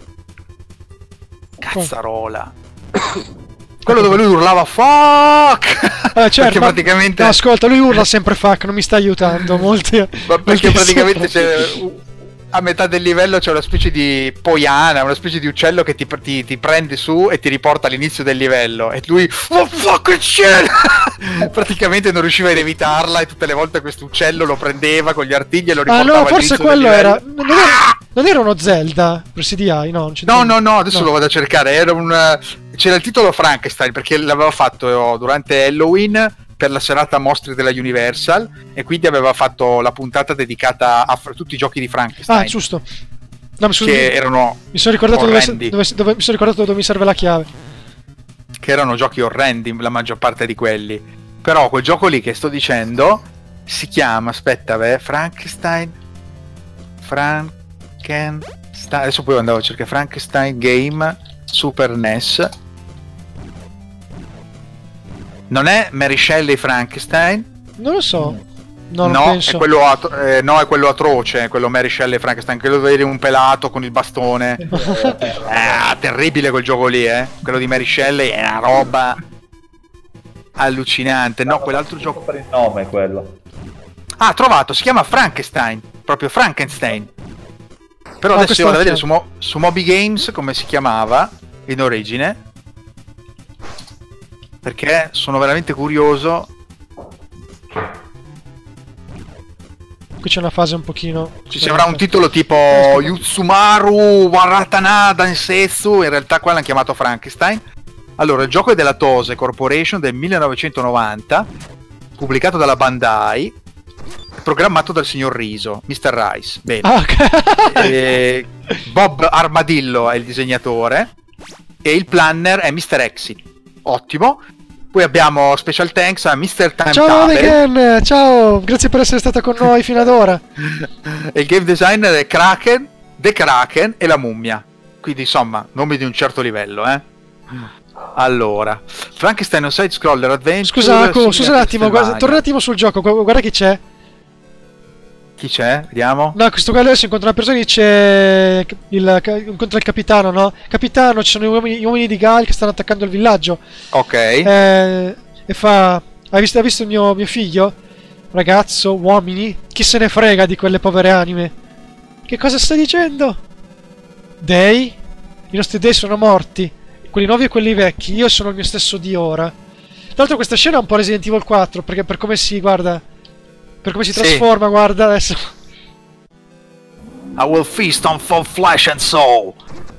Cazzarola. Quello dove lui urlava fuck! Eh, certo, perché ma- praticamente no, ascolta, lui urla sempre fuck, non mi sta aiutando. Molti, ma perché molti praticamente sopra. c'è a metà del livello c'è una specie di poiana, una specie di uccello che ti, ti, ti prende su e ti riporta all'inizio del livello e lui oh fuck shit! praticamente non riusciva ad evitarla e tutte le volte questo uccello lo prendeva con gli artigli e lo Ah riportava no, forse all'inizio del quello era livello. non, era. non era uno Zelda per C D I, no? non c'è No, niente. no, no, adesso No. lo vado a cercare. Era un, c'era il titolo Frankenstein perché l'aveva fatto durante Halloween per la serata mostri della Universal e quindi aveva fatto la puntata dedicata a f- tutti i giochi di Frankenstein. Ah, giusto. No, mi, che mi, erano mi sono ricordato dove, orrendi. dove, dove, mi sono ricordato dove mi serve la chiave. Che erano giochi orrendi la maggior parte di quelli. Però quel gioco lì che sto dicendo si chiama, aspetta, beh, Frankenstein Frankenstein adesso poi andavo a cercare Frankenstein Game Super N E S. Non è Mary Shelley Frankenstein? Non lo so. No, non no, penso. È quello atro- eh, no, è quello atroce, quello Mary Shelley Frankenstein, quello dove vedi un pelato con il bastone. eh, terribile quel gioco lì, eh. Quello di Mary Shelley è una roba allucinante. No, quell'altro gioco per il nome quello. Ah, trovato, si chiama Frankenstein, proprio Frankenstein. Però ah, adesso io vado a vedere è... su, Mo- su Moby Games come si chiamava in origine. Perché sono veramente curioso. Qui c'è una fase un pochino... Ci sembra un titolo tipo Yutsumaru Waratana Densetsu, in realtà qua l'hanno chiamato Frankenstein. Allora, il gioco è della Tose Corporation del millenovecentonovanta, pubblicato dalla Bandai, programmato dal signor Riso, mister Rice. Bene. Ah, okay. e Bob Armadillo è il disegnatore e il planner è mister Exit. Ottimo. Poi abbiamo special thanks a mister Time Ciao Table. again, ciao, grazie per essere stata con noi fino ad ora. E il game designer è Kraken, The Kraken e la mummia. Quindi insomma, nomi di un certo livello, eh. Allora, Frankenstein un side scroller adventure. Scusa, Aku, scusa un attimo, guarda, torna un attimo sul gioco, gu- guarda chi c'è. Chi c'è? Vediamo. No, questo qua adesso incontra una persona e dice il, incontra il capitano, no? Capitano, ci sono gli uomini, gli uomini di Gal che stanno attaccando il villaggio. Ok. Eh, e fa... Hai visto, hai visto il mio, mio figlio? Ragazzo, uomini? Chi se ne frega di quelle povere anime? Che cosa stai dicendo? Dei? I nostri dei sono morti. Quelli nuovi e quelli vecchi. Io sono il mio stesso di ora. Tra l'altro questa scena è un po' Resident Evil quattro, perché per come si, guarda... Per come si Sì. trasforma, guarda adesso. I will feast on full flesh and soul.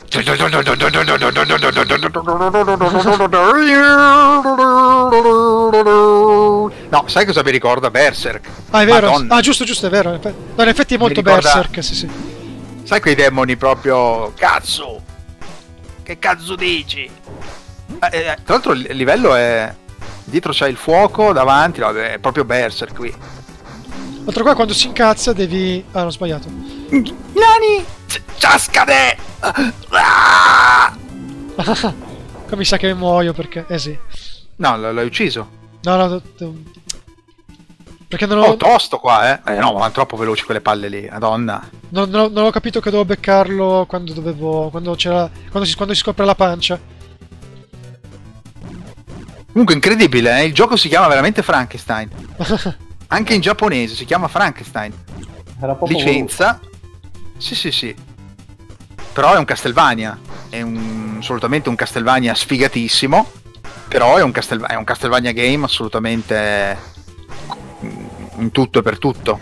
No, sai cosa mi ricorda? Berserk. Ah, è vero. Madonna. Ah, giusto, giusto, è vero. No, in effetti è molto ricorda- Berserk, sì, sì. Sai quei demoni proprio... Cazzo! Che cazzo dici? Eh, eh, tra l'altro il livello è... Dietro c'è il fuoco, davanti, no, è proprio Berserk qui. L'altro qua quando si incazza devi... Ah, ho sbagliato. Nani! Ciascade! Ah! Qua mi sa che muoio perché... Eh sì. No, l- l'hai ucciso. No, no... do- do- Perché non ho, Oh, tosto qua, eh. Eh no, ma troppo veloci quelle palle lì, madonna. non, non- non ho capito che dovevo beccarlo quando dovevo... Quando c'era... Quando si, quando si scopre la pancia. Comunque incredibile, eh? Il gioco si chiama veramente Frankenstein. Anche in giapponese si chiama Frankenstein. Era proprio Licenza. Sì, sì, sì. Però è un Castlevania. È un, assolutamente un Castlevania sfigatissimo. Però è un, Castel, è un Castlevania game assolutamente in tutto e per tutto.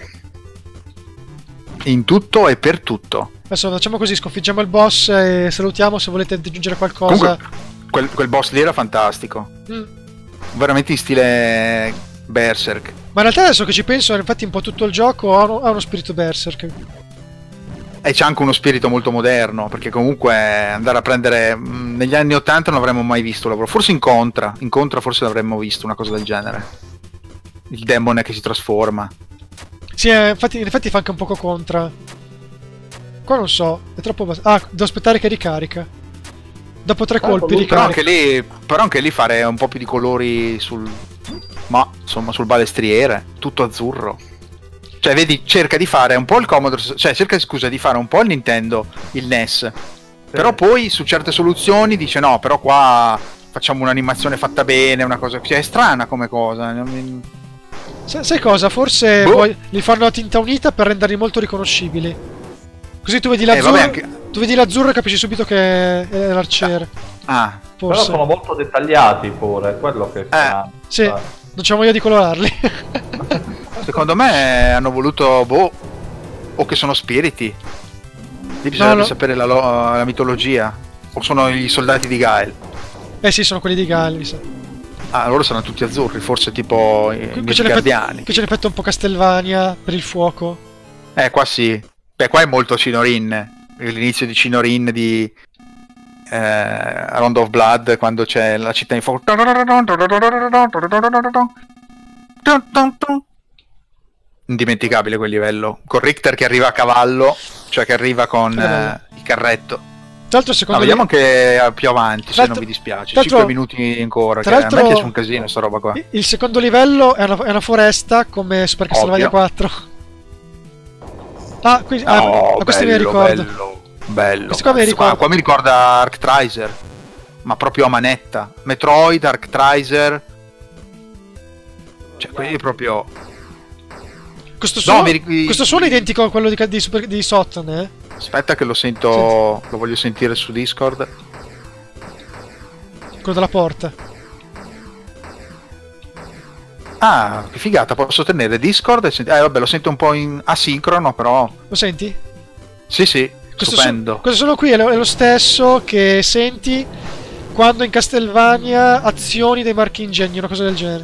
In tutto e per tutto. Adesso facciamo così, sconfiggiamo il boss e salutiamo se volete aggiungere qualcosa. Comunque, quel, quel boss lì era fantastico. Mm. Veramente in stile Berserk. Ma in realtà adesso che ci penso, infatti un po' tutto il gioco ha uno, ha uno spirito Berserk. E c'è anche uno spirito molto moderno, perché comunque andare a prendere... mh, negli anni ottanta non avremmo mai visto un lavoro. Forse in Contra. In Contra forse l'avremmo visto, una cosa del genere. Il demone che si trasforma. Sì, eh, infatti, in effetti fa anche un poco Contra. Qua non so, è troppo... bas- Ah, devo aspettare che ricarica. Dopo tre Ah, colpi lui- Però ricarica. anche lì, però anche lì fare un po' più di colori sul... Ma, insomma, sul balestriere. Tutto azzurro. Cioè, vedi, cerca di fare un po' il Commodore... Cioè, cerca, scusa, di fare un po' il Nintendo, il N E S. Però poi, su certe soluzioni, dice no, però qua facciamo un'animazione fatta bene, una cosa... Cioè, è strana come cosa. non mi- Sai, sai cosa? Forse Boh. vuoi- li fanno a tinta unita per renderli molto riconoscibili. Così tu vedi Eh, l'azzurro, vabbè, anche... tu vedi l'azzurro e capisci subito che è l'arciere. Ah, Però Forse. sono molto dettagliati pure, quello che fa. Sì, non c'è voglia di colorarli. secondo me hanno voluto, boh, o che sono spiriti. Lì bisognerebbe no. sapere la, lo- la mitologia. O sono i soldati di Gael. Eh sì, sono quelli di Galli, mi sa. Ah, loro sono tutti azzurri, forse tipo i Qui, qui miei c'è guardiani. l'effetto, l'effetto un po' Castlevania per il fuoco. Eh, qua sì. Beh, qua è molto Cinorin. L'inizio di Cinorin di eh, Round of Blood, quando c'è la città in fuoco. Indimenticabile quel livello. Con Richter che arriva a cavallo, cioè che arriva con eh, il carretto. Tra l'altro, secondo No, vediamo me... anche più avanti, se non vi dispiace. cinque minuti ancora. Tra Che l'altro, a me piace un casino sta roba qua. Il secondo livello è una, è una foresta come Super Castlevania quattro. Ah, qui, ah, Oh, ah, questo bello, mi ricordo. Bello, bello. Questo qua mi Qua, ricordo. qua mi ricorda Arctriser, ma proprio a manetta. Metroid, Arctriser. Cioè, quelli proprio... Questo suono, No, mi ric- questo suono è identico a quello di, di, Super, di Sotton, eh? Aspetta che lo sento, lo voglio sentire su Discord. Quello della porta. Ah, che figata, posso tenere Discord e senti... Eh vabbè, lo sento un po' in asincrono, però... Lo senti? Sì, sì, Questo, stupendo. su- questo suono qui è lo, è lo stesso che senti quando in Castlevania azioni dei marchi ingegni, una cosa del genere.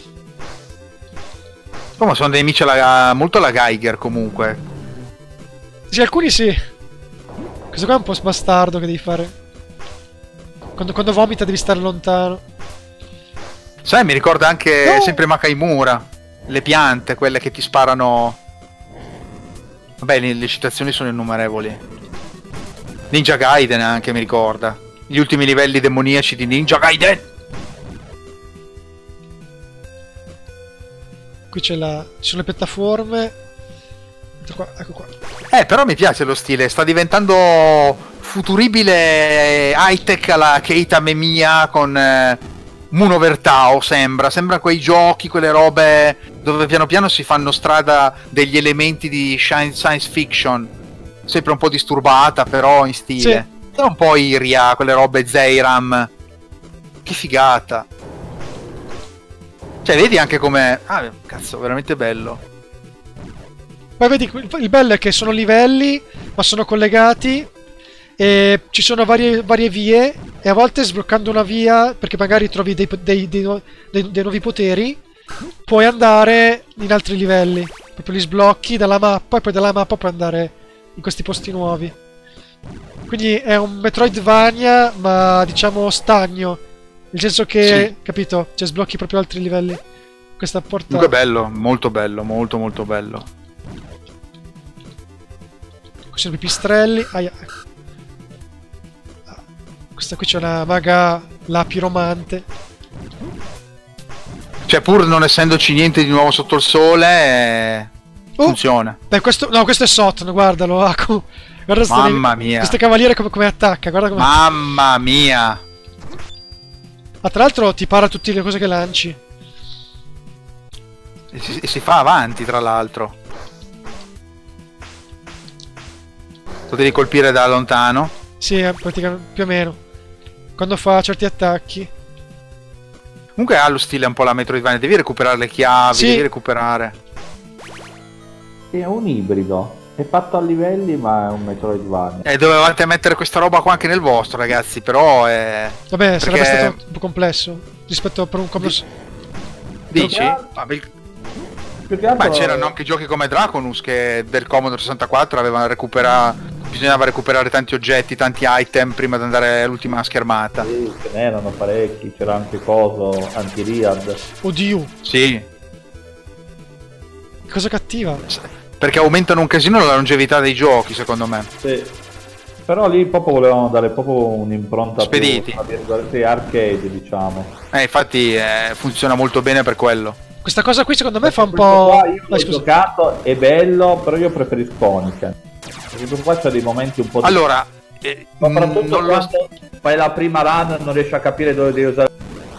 Come sono dei nemici alla... molto alla Geiger comunque. Sì, alcuni sì. Questo qua è un po' bastardo che devi fare. Quando, quando vomita devi stare lontano. Sai, mi ricorda anche No! sempre Makaimura. Le piante, quelle che ti sparano... Vabbè, le, le citazioni sono innumerevoli. Ninja Gaiden anche mi ricorda. Gli ultimi livelli demoniaci di Ninja Gaiden. Qui c'è la... ci sono le piattaforme. Ecco qua, ecco qua. Eh, però mi piace lo stile. Sta diventando futuribile high-tech alla Keita Memia con eh, Moon Over Tao, sembra. Sembra quei giochi, quelle robe dove piano piano si fanno strada degli elementi di science fiction. Sempre un po' disturbata, però in stile. Sì. Però un po' Iria, quelle robe Zeiram. Che figata. Cioè, vedi anche come... Ah, cazzo, veramente bello. Poi vedi, il bello è che sono livelli, ma sono collegati e ci sono varie, varie vie e a volte sbloccando una via, perché magari trovi dei, dei, dei, dei, dei nuovi poteri, puoi andare in altri livelli. Proprio li sblocchi dalla mappa e poi dalla mappa puoi andare in questi posti nuovi. Quindi è un Metroidvania, ma diciamo stagno. Nel senso che, Sì. capito, cioè sblocchi proprio altri livelli. Questa porta... Comunque bello, molto bello, molto molto bello. Qui sono i pipistrelli. Aia. Questa qui c'è una maga, la piromante. Cioè, pur non essendoci niente di nuovo sotto il sole, eh, Oh. funziona. Beh, questo... No, questo è Sotton, guardalo. Aku. Guarda sto Mamma mia. Questo cavaliere come, come attacca, guarda come... Mamma mia. Ah, tra l'altro ti para tutte le cose che lanci. E si, e si fa avanti, tra l'altro. Lo devi colpire da lontano. Sì, eh, praticamente, più o meno. Quando fa certi attacchi. Comunque ha lo stile un po' la Metroidvania. Devi recuperare le chiavi, Sì. devi recuperare. È un ibrido. È fatto a livelli, ma è un Metroidvania. E dovevate mettere questa roba qua anche nel vostro, ragazzi. Però è... Vabbè, sarebbe Perché- stato un po' complesso. Rispetto a per un complesso... Dici? Più che- Vabbè, il- Più che altro... Ma c'erano anche giochi come Draconus che del Commodore sessantaquattro avevano recuperato. Bisognava recuperare tanti oggetti, tanti item prima di andare all'ultima schermata. Sì, ce n'erano parecchi, c'era anche coso, anti-Riad. Oddio, Sì, cosa cattiva. perché aumentano un casino la longevità dei giochi, secondo me. Sì. Però lì proprio volevano dare proprio un'impronta Spediti. più, tra virgolette, arcade, diciamo. Eh, infatti eh, funziona molto bene per quello. Questa cosa qui secondo me fa un Questo po'... qua io Vai, l'ho scusa. giocato, è bello, però io preferisco Oniken. Perché questo qua c'ha dei momenti un po' di... Allora, eh, soprattutto non lo... quando fai la prima run e non riesci a capire dove devi usare.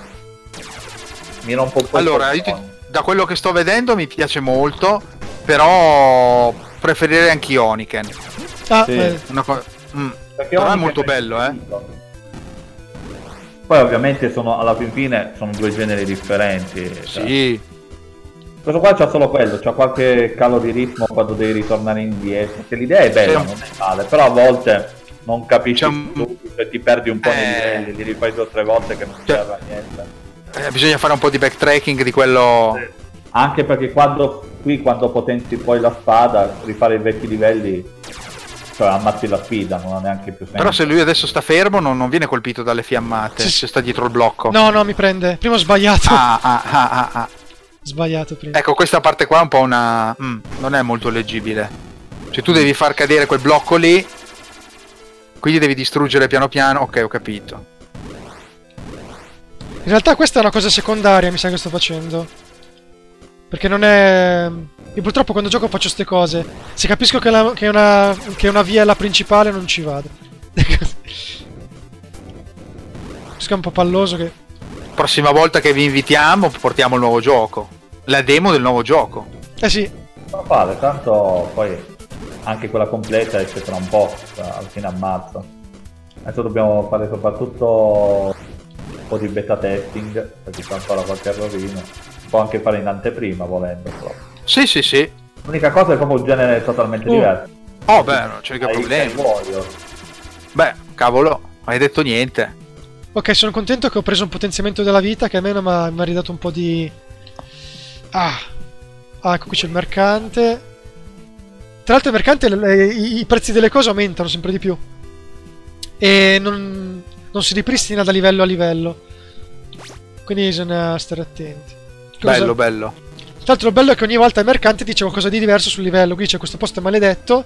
Mi rompo un po'. Allora, il io ti- coglione. da quello che sto vedendo mi piace molto, però preferirei anche Oniken. Ah, Sì. beh, Una co- mm. Perché Però è Oniken molto bello, eh. figo. Poi ovviamente sono, alla fin fine sono due generi differenti. cioè. Sì. Questo qua c'ha solo quello, c'ha qualche calo di ritmo quando devi ritornare indietro. Che l'idea è bella, C'è un- non è male, però a volte non capisci C'è un- subito cioè ti perdi un po' Eh. nei livelli, li rifai due o tre volte che non Cioè- serve a niente. Eh, bisogna fare un po' di backtracking di quello... Anche perché quando qui quando potenzi poi la spada, rifare i vecchi livelli, cioè ammazzi la sfida, non ha neanche più senso. Però se lui adesso sta fermo non, non viene colpito dalle fiammate, Sì, sì. se sta dietro il blocco. No, no, mi prende. Prima ho sbagliato. Ah, ah, ah, ah, ah. Sbagliato prima. Ecco, questa parte qua è un po' una... mm, non è molto leggibile. Cioè tu devi far cadere quel blocco lì, quindi devi distruggere piano piano. Ok, ho capito. In realtà questa è una cosa secondaria, mi sa che sto facendo. Perché non è... Io purtroppo quando gioco faccio ste cose. Se capisco che, la, che, una, che una via è la principale non ci vado. Questo è un po' palloso che... Prossima volta che vi invitiamo portiamo il nuovo gioco. La demo del nuovo gioco. Eh sì, Non fare, tanto poi anche quella completa esce tra un po', alla fine a marzo. Adesso dobbiamo fare soprattutto un po' di beta testing, perché c'è ancora qualche errorino. Si può anche fare in anteprima volendo, però. Sì, sì, sì. L'unica cosa è proprio un genere totalmente Uh. diverso. Oh, beh, non c'è mica Hai- problemi. hai Warrior. Beh, cavolo, non hai detto niente. ok, sono contento che ho preso un potenziamento della vita che almeno mi ha mi ha ridato un po' di... Ah, ah ecco qui c'è il mercante. Tra l'altro il mercante, le- i, i prezzi delle cose aumentano sempre di più. E non, non si ripristina da livello a livello. Quindi bisogna stare attenti. Cosa- Bello, bello. Tra l'altro il bello è che ogni volta il mercante dice qualcosa di diverso sul livello. Qui c'è questo posto è maledetto.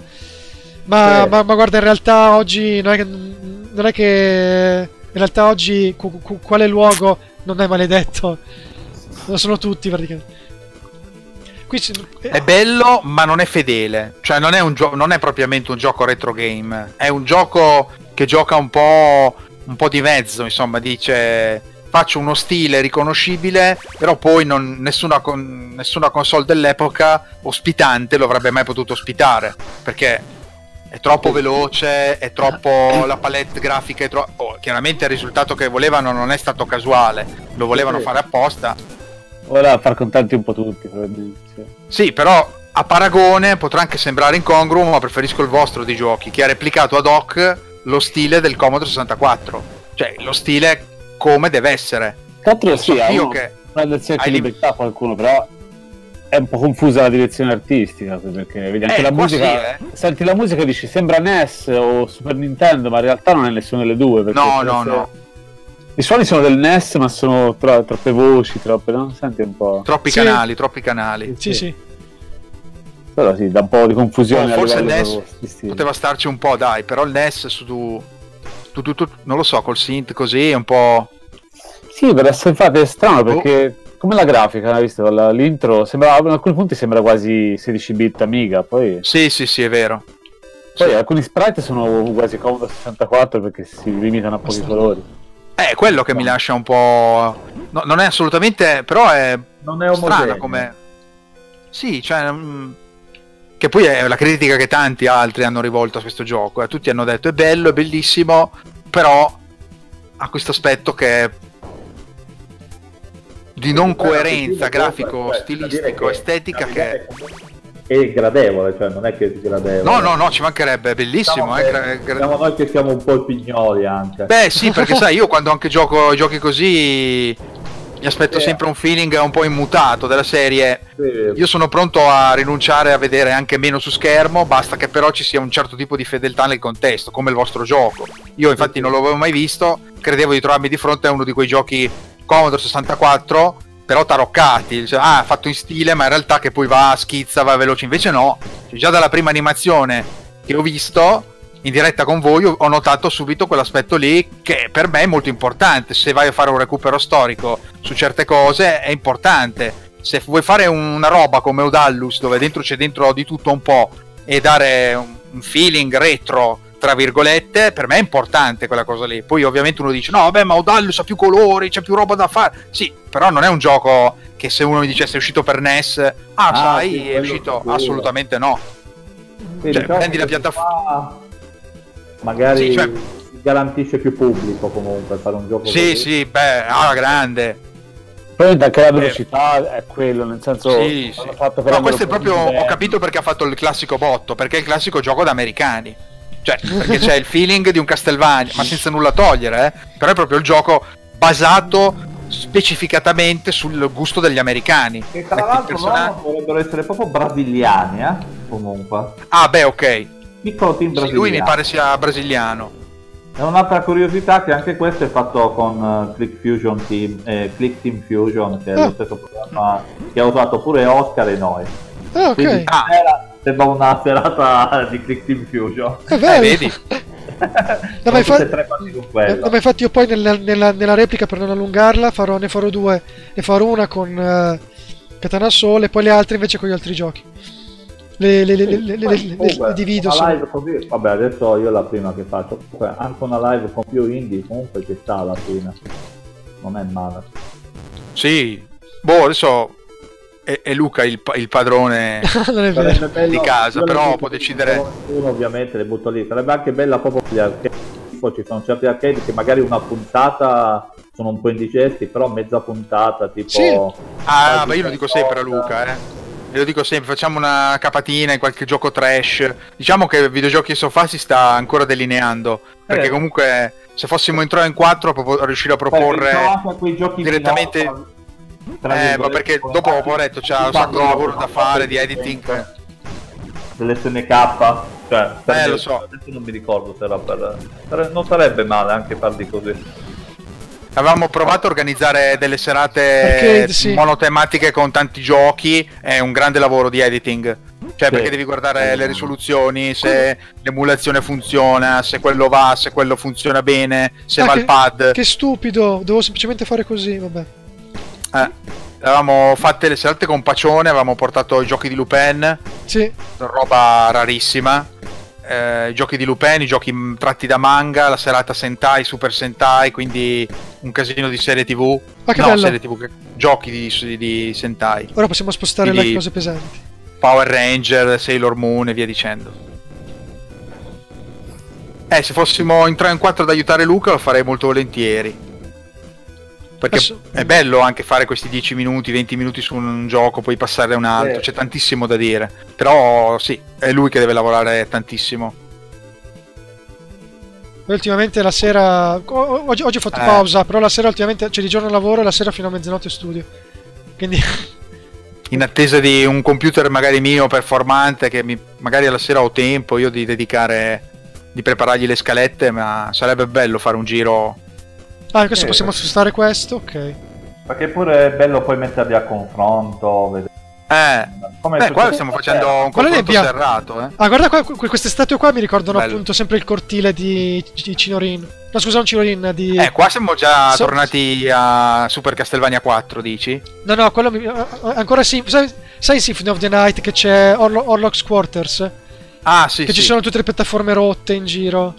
Ma, Sì. ma, ma guarda, in realtà oggi non è che, non è che in realtà oggi cu- cu- quale luogo non è maledetto? Lo sono tutti praticamente. Qui si- È bello, ma non è fedele. Cioè, non è, un gio- non è propriamente un gioco retro game. È un gioco che gioca un po', un po' di mezzo. Insomma, dice: faccio uno stile riconoscibile, però poi non- nessuna, con- nessuna console dell'epoca ospitante lo avrebbe mai potuto ospitare. Perché è troppo veloce, è troppo. La palette grafica è troppo. Oh, chiaramente il risultato che volevano non è stato casuale. Lo volevano Sì. fare apposta. Ora far contenti un po' tutti, probabilmente. Sì. Sì, però a paragone potrà anche sembrare incongruo, ma preferisco il vostro di giochi, che ha replicato ad hoc lo stile del Commodore sessantaquattro. Cioè, lo stile come deve essere. Tra l'altro So sì, ha io uno- che una lezione hai di lim- libertà qualcuno, però è un po' confusa la direzione artistica, perché vedi anche Eh, la qua musica, sì, eh. senti la musica e dici sembra N E S o Super Nintendo, ma in realtà non è nessuna delle due. perché No, può no, essere- no. I suoni sono del N E S, ma sono tro- troppe voci, troppe... no? Senti un po'... Troppi Sì. canali, troppi canali. Sì, sì. Però sì, dà un po' di confusione Oh, a forse il livello N E S proprio di stile. Poteva starci un po', dai, però il N E S su tu, tu, tu, tu- non lo so, col synth così è un po'. Sì, per essere infatti è strano, Oh. perché come la grafica, hai visto la- l'intro, sembrava, in alcuni punti sembra quasi sedici bit Amiga, poi... Sì, sì, sì, è vero. Poi Sì. alcuni sprite sono quasi Commodore sessantaquattro perché si limitano a pochi Basta. colori. È quello che mi lascia un po'. No, non è assolutamente. Però è Non è strana omogeneo. come. Sì, cioè. mm, Che poi è la critica che tanti altri hanno rivolto a questo gioco. eh. Tutti hanno detto è bello, è bellissimo, però ha questo aspetto che è di non Però, coerenza sì, grafico, comunque, cioè, da dire stilistico, che estetica la che. verità è comunque- è gradevole, cioè non è che è sgradevole. No, no, no, ci mancherebbe, è bellissimo. Diciamo eh, che gra- gra- siamo noi che siamo un po' pignoli anche. Beh, sì, perché sai, io quando anche gioco giochi così mi aspetto Sì. sempre un feeling un po' immutato della serie. Sì. Io sono pronto a rinunciare a vedere anche meno su schermo, basta che però ci sia un certo tipo di fedeltà nel contesto, come il vostro gioco. Io infatti non l'avevo mai visto, credevo di trovarmi di fronte a uno di quei giochi Commodore sessantaquattro, però taroccati, cioè, ah, fatto in stile, ma in realtà che poi va, schizza, va veloce. Invece no, cioè, già dalla prima animazione che ho visto in diretta con voi ho notato subito quell'aspetto lì che per me è molto importante. Se vai a fare un recupero storico su certe cose è importante. Se vuoi fare una roba come Odallus dove dentro c'è dentro di tutto un po' e dare un un feeling retro tra virgolette, per me è importante quella cosa lì. Poi ovviamente uno dice no vabbè, ma Odallus ha più colori, c'è più roba da fare. Sì, però non è un gioco che se uno mi dicesse è uscito per N E S, ah, Ah, sai, sì, è quello uscito, sicuro. assolutamente no. Sì, Cioè, diciamo prendi la che piattaforma. magari Sì, cioè- garantisce più pubblico comunque fare un gioco Sì, così. sì, beh, alla grande. Probabilmente anche la velocità è quello, nel senso... Sì, hanno sì. fatto per No, rendere questo è un po' proprio, più ho moderno. capito perché ha fatto il classico botto, perché è il classico gioco da americani. Cioè, perché c'è il feeling di un Castlevania, ma senza nulla togliere, eh? Però è proprio il gioco basato specificatamente sul gusto degli americani. Che tra Metti il l'altro personaggio- loro dovrebbero essere proprio brasiliani, eh? Comunque. Ah, beh, ok. Piccolo team Sì, brasiliano. lui mi pare sia brasiliano. E un'altra curiosità che anche questo è fatto con uh, Click Fusion Team, eh, Click Team Fusion, che è Ah. lo stesso programma che ha usato pure Oscar e noi. Ah, ok. Quindi Ah. era- sembra una serata di Click Team Fusion. È Eh, bello. vedi? No, ma Sono infa- tutte e tre fatti con No, quella. ma infatti io poi nella, nella- nella replica, per non allungarla, farò, ne farò due. Ne farò una con eh, Katana Soul e poi le altre invece con gli altri giochi. Le, le, le, le, le, le- le- Comunque, le divido. una insomma. live così, vabbè, adesso io è la prima che faccio. Comunque, anche una live con più indie comunque ci sta alla fine. Non è male. Sì. Boh, adesso è, è Luca il, pa- il padrone. Non è vero. Sarebbe bello- Di casa, io però le può butto- decidere- uno ovviamente le butto lì. Sarebbe anche bella proprio per gli arcade. Tipo, ci sono certi arcade che magari una puntata sono un po' indigesti, però mezza puntata tipo. Sì. Ah, ma io lo dico sempre a Luca, eh. Io lo dico sempre, facciamo una capatina in qualche gioco trash. Diciamo che videogiochi e sofà si sta ancora delineando. Perché Eh. comunque se fossimo in tre o in quattro propo- riuscire a proporre. quei giochi direttamente- minori, tra Eh, ma virgolette, perché come dopo fatti- poveretto c'ha un fatti sacco di loro, lavoro da fatti fare, di per editing. esempio, dell'S N K, cioè per Eh, dire, lo so. adesso non mi ricordo se era per, per- non sarebbe male anche farli così. Avevamo provato a organizzare delle serate Arcade, sì. monotematiche con tanti giochi, è un grande lavoro di editing. Cioè, Sì. perché devi guardare le risoluzioni, se l'emulazione funziona, se quello va, se quello funziona bene, se Ah, va che- il pad. Che stupido, devo semplicemente fare così, vabbè. Eh, avevamo fatte le serate con Pacione, avevamo portato i giochi di Lupin, Sì, roba rarissima. Eh, I giochi di Lupin, i giochi mh, tratti da manga, la serata Sentai, Super Sentai, quindi un casino di serie tv. Ah, che no, bello. serie tv, che- giochi di, di Sentai. ora possiamo spostare Quindi- le cose pesanti. Power Ranger, Sailor Moon e via dicendo. Eh, se fossimo in tre o in quattro ad aiutare Luca lo farei molto volentieri. Perché Adesso- è bello anche fare questi dieci minuti, venti minuti su un gioco, poi passare a un altro, Eh. c'è tantissimo da dire. Però sì, è lui che deve lavorare tantissimo. Poi ultimamente la sera. o- Oggi, oggi ho fatto Eh. pausa, però la sera ultimamente. Cioè di giorno lavoro e la sera fino a mezzanotte studio. Quindi. In attesa di un computer magari mio performante, che mi, magari alla sera ho tempo io di dedicare, di preparargli le scalette, ma sarebbe bello fare un giro. Ah, questo Eh, possiamo spostare questo, ok. Perché pure è bello poi metterli a confronto, vedere Eh, come beh, è qua successo stiamo a facendo te. un Quella confronto nebbia. serrato, eh. Ah, guarda qua, que- queste statue qua mi ricordano Bello. appunto sempre il cortile di, di Cinorin. No, scusa, non Cinorin, di. Eh, qua siamo già So- tornati a Super Castlevania quattro, dici? No, no, quello mi... ah, ah, ancora sì. Sai, sai Symphony of the Night che c'è Orlo- Orlok's Quarters? Ah, sì, Che sì. ci sono tutte le piattaforme rotte in giro.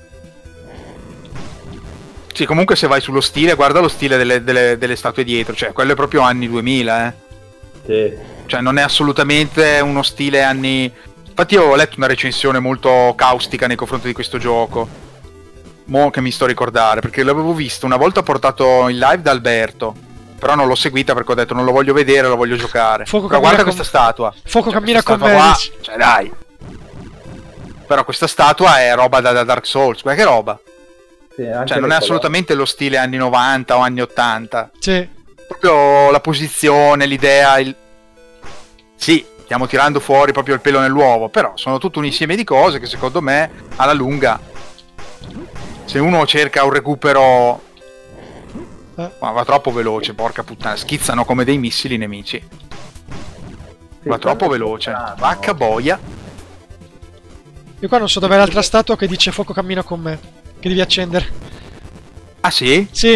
Sì, comunque se vai sullo stile, guarda lo stile delle, delle- delle statue dietro, cioè quello è proprio anni duemila, eh. Sì. Cioè non è assolutamente uno stile anni... Infatti io ho letto una recensione molto caustica nei confronti di questo gioco. Mo che mi sto a ricordare, perché l'avevo visto una volta portato in live da Alberto, però non l'ho seguita perché ho detto non lo voglio vedere, lo voglio giocare. Fuoco Però cammina guarda con- questa statua. Fuoco Cioè, cammina questa con statua me. qua, dici. cioè dai. Però questa statua è roba da, da Dark Souls, guarda che roba. Sì, anche Cioè non le è colonne. assolutamente lo stile anni novanta o anni ottanta. Sì. Proprio la posizione, l'idea, il... Sì, stiamo tirando fuori proprio il pelo nell'uovo, però sono tutto un insieme di cose che secondo me alla lunga, se uno cerca un recupero, Eh. ma va troppo veloce, porca puttana, schizzano come dei missili i nemici. Sì, Va troppo quello è veloce, strano. vacca boia. Io qua non so dov'è l'altra statua che dice fuoco cammina con me. Che devi accendere. Ah sì? Sì.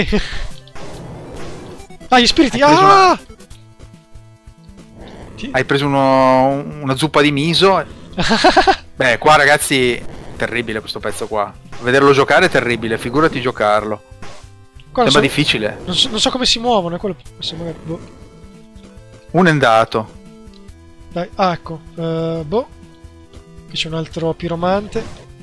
Ah, gli spiriti. Hai preso una- Ah! Ti- Hai preso uno- una zuppa di miso? Beh, qua ragazzi, terribile questo pezzo qua. Vederlo giocare è terribile, figurati giocarlo. Qua non Sembra so, difficile. non, so, non so come si muovono, è quello. se magari- boh. Un endato. Dai, ah, ecco. eh, boh. Qui c'è un altro piromante.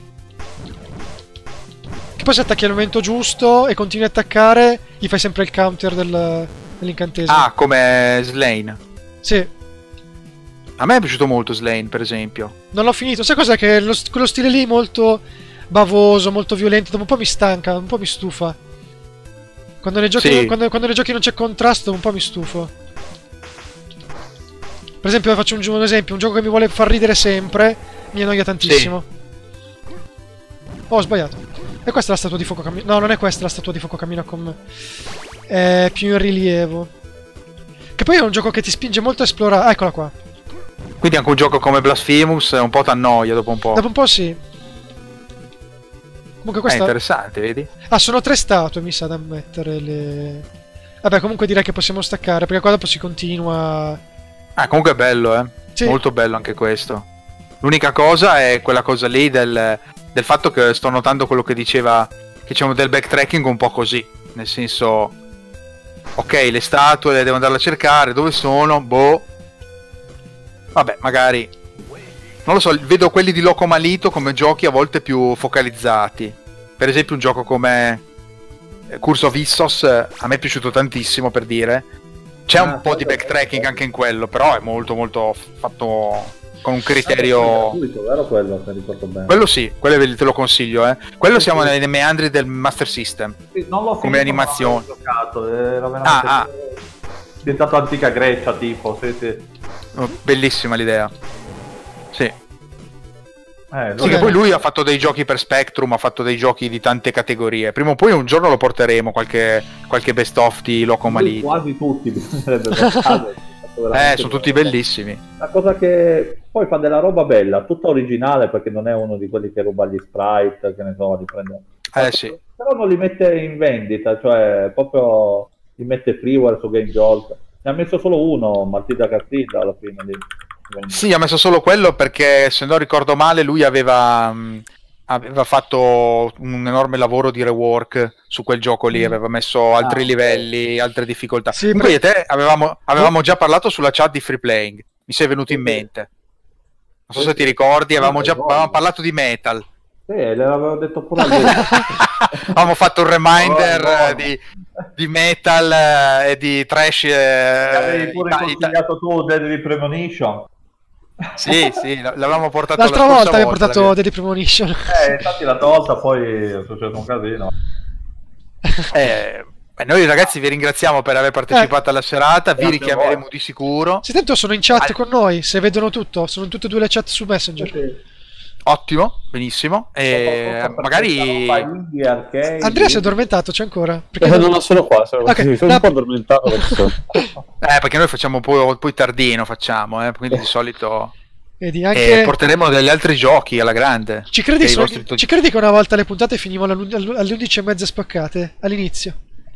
Che poi se attacchi al momento giusto e continui a attaccare, gli fai sempre il counter del- dell'incantesimo. Ah, come Slane. Sì. A me è piaciuto molto Slain, per esempio. Non l'ho finito. Sai cos'è? Che lo, quello stile lì molto bavoso, molto violento, dopo un po' mi stanca, un po' mi stufa. Quando nei giochi, Sì. quando, quando nei giochi non c'è contrasto, un po' mi stufo. Per esempio, faccio un, gi- un esempio, un gioco che mi vuole far ridere sempre, mi annoia tantissimo. Oh, ho sbagliato. E questa è la statua di fuoco cammina. No, non è questa la statua di fuoco cammina con me. È più in rilievo. Che poi è un gioco che ti spinge molto a esplorare. Ah, eccola qua. Quindi anche un gioco come Blasphemous un po' t'annoia dopo un po'. Dopo un po' sì. Comunque È questa... interessante, vedi? Ah, sono tre statue, mi sa, da mettere le... Vabbè, comunque direi che possiamo staccare, perché qua dopo si continua... Ah, comunque è bello, eh. Sì. Molto bello anche questo. L'unica cosa è quella cosa lì del, del fatto che sto notando quello che diceva, che c'è del backtracking un po' così. Nel senso, ok, le statue le devo andare a cercare, dove sono? Boh. Vabbè, magari... Non lo so, vedo quelli di Loco Malito come giochi a volte più focalizzati. Per esempio un gioco come Curse of Issos, a me è piaciuto tantissimo, per dire. C'è Ah, un po' di quello- backtracking anche in quello, però è molto molto fatto con un criterio... Gratuito, vero quello, se ricordo bene. Quello sì, quello ve- te lo consiglio, eh. Quello siamo nei nei meandri del Master System. Sì, non l'ho come finito, animazione. ma l'ho giocato, era veramente Ah, ah. diventato antica Grecia, tipo, sì, sì. Oh, bellissima l'idea. Sì. Eh, Sì, che poi lui ha fatto dei giochi per Spectrum, ha fatto dei giochi di tante categorie. Prima o poi un giorno lo porteremo, qualche, qualche best of di Loco Malito. Quasi tutti bisognerebbe portarlo, Eh, sono tutti bellissimi. La cosa che poi fa della roba bella, tutta originale, perché non è uno di quelli che ruba gli sprite, che ne so, li prende. Eh sì. Però non li mette in vendita, cioè proprio li mette freeware su Game Jolt. Ne ha messo solo uno, Matilda Castilla, alla fine lì. Sì, ha messo solo quello perché, se non ricordo male, lui aveva, mh, aveva fatto un enorme lavoro di rework su quel gioco lì, aveva messo altri Ah, livelli, altre difficoltà. Sì, Comunque io per- e te avevamo, avevamo già parlato sulla chat di Free Playing, mi sei venuto in mente. Non so se ti ricordi, avevamo già avevamo parlato di Metal. Sì, l'avevo detto pure a lui. Avevamo fatto un reminder No, no. eh, di, di Metal eh, e di Trash. eh, Avevi pure ita- ita- consigliato tu Deadly Premonition. Sì, sì, l'avevamo portato L'altra la scorsa volta avevo volta, portato l'abbiamo- Deadly Premonition. Eh, infatti l'altra volta poi è successo un casino. Eh, beh, noi ragazzi vi ringraziamo per aver partecipato alla serata, vi Grazie a richiameremo voi. di sicuro. Se tanto sono in chat Ah. con noi, se vedono tutto, sono in tutte e due le chat su Messenger. Ottimo, benissimo. E magari Andrea si è addormentato, c'è ancora? Perché Perché non sono qua, sono, Ok, sì, sono no. un po' addormentato adesso. eh, perché noi facciamo poi, poi tardino, facciamo, eh, quindi di solito Vedi, eh, anche... porteremo degli altri giochi alla grande. Ci credi, Che i sono- vostri to- ci credi che una volta le puntate finivano all'un- all'un- alle undici e mezza spaccate? All'inizio?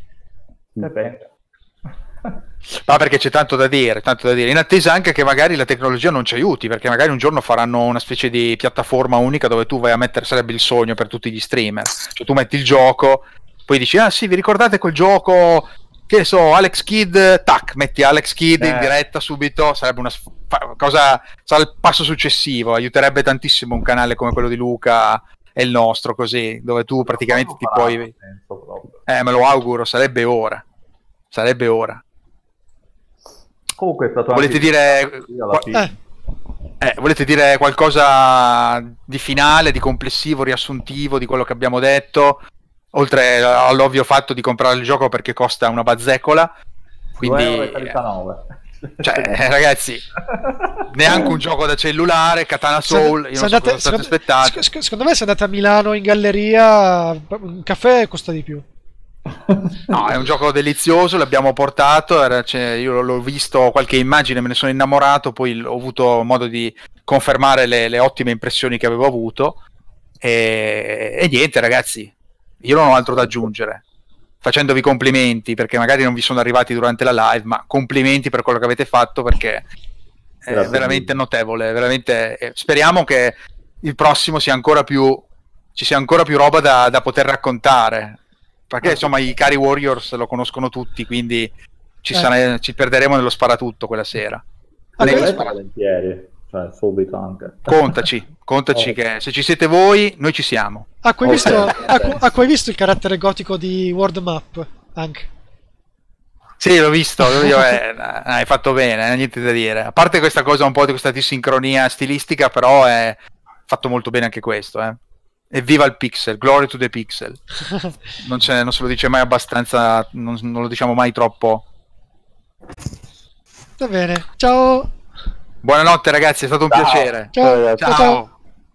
Ma perché c'è tanto da dire, tanto da dire. In attesa anche che magari la tecnologia non ci aiuti, perché magari un giorno faranno una specie di piattaforma unica dove tu vai a mettere, sarebbe il sogno per tutti gli streamer. Cioè tu metti il gioco, poi dici, ah sì, vi ricordate quel gioco, che ne so, Alex Kidd, tac, metti Alex Kidd in Eh. diretta subito, sarebbe una sf- fa- cosa, sarà il passo successivo, aiuterebbe tantissimo un canale come quello di Luca e il nostro, così, dove tu praticamente ti puoi... Eh, me lo auguro, sarebbe ora. Sarebbe ora. Comunque è stato Volete anche- dire... Sì, alla qua- fine. Eh, Eh, volete dire qualcosa di finale, di complessivo, riassuntivo di quello che abbiamo detto? Oltre all'ovvio fatto di comprare il gioco perché costa una bazzecola. Quindi, due e trentanove euro. cioè, eh, ragazzi, neanche un gioco da cellulare, Katana Soul, io se non so andate- cosa state secondo, aspettando. sec- secondo me se andate a Milano in galleria un caffè costa di più. No, è un gioco delizioso, l'abbiamo portato, era- cioè, io l'ho visto, qualche immagine, me ne sono innamorato, poi ho avuto modo di confermare le, le ottime impressioni che avevo avuto e, e niente ragazzi, io non ho altro da aggiungere, facendovi complimenti perché magari non vi sono arrivati durante la live, ma complimenti per quello che avete fatto perché è Grazie veramente mille. notevole, veramente, eh, speriamo che il prossimo sia ancora più, ci sia ancora più roba da, da poter raccontare. Perché insomma i cari Warriors lo conoscono tutti, quindi ci, Eh. sare- ci perderemo nello sparatutto quella sera. Ah, Lei- questo- volentieri, cioè subito anche. Contaci, contaci Oh. che se ci siete voi, noi ci siamo. Acqua, hai Ok. visto, acqua, acqua, hai visto il carattere gotico di World Map? Anche. Sì, l'ho visto, io, eh, hai fatto bene, eh, niente da dire. A parte questa cosa un po' di questa disincronia stilistica, però è fatto molto bene anche questo, eh. Evviva il pixel, glory to the pixel. Non, ce, non se lo dice mai abbastanza, non, non lo diciamo mai troppo. Va bene, ciao. Buonanotte ragazzi, è stato un Ciao. piacere. Ciao, ciao, ciao. Ciao.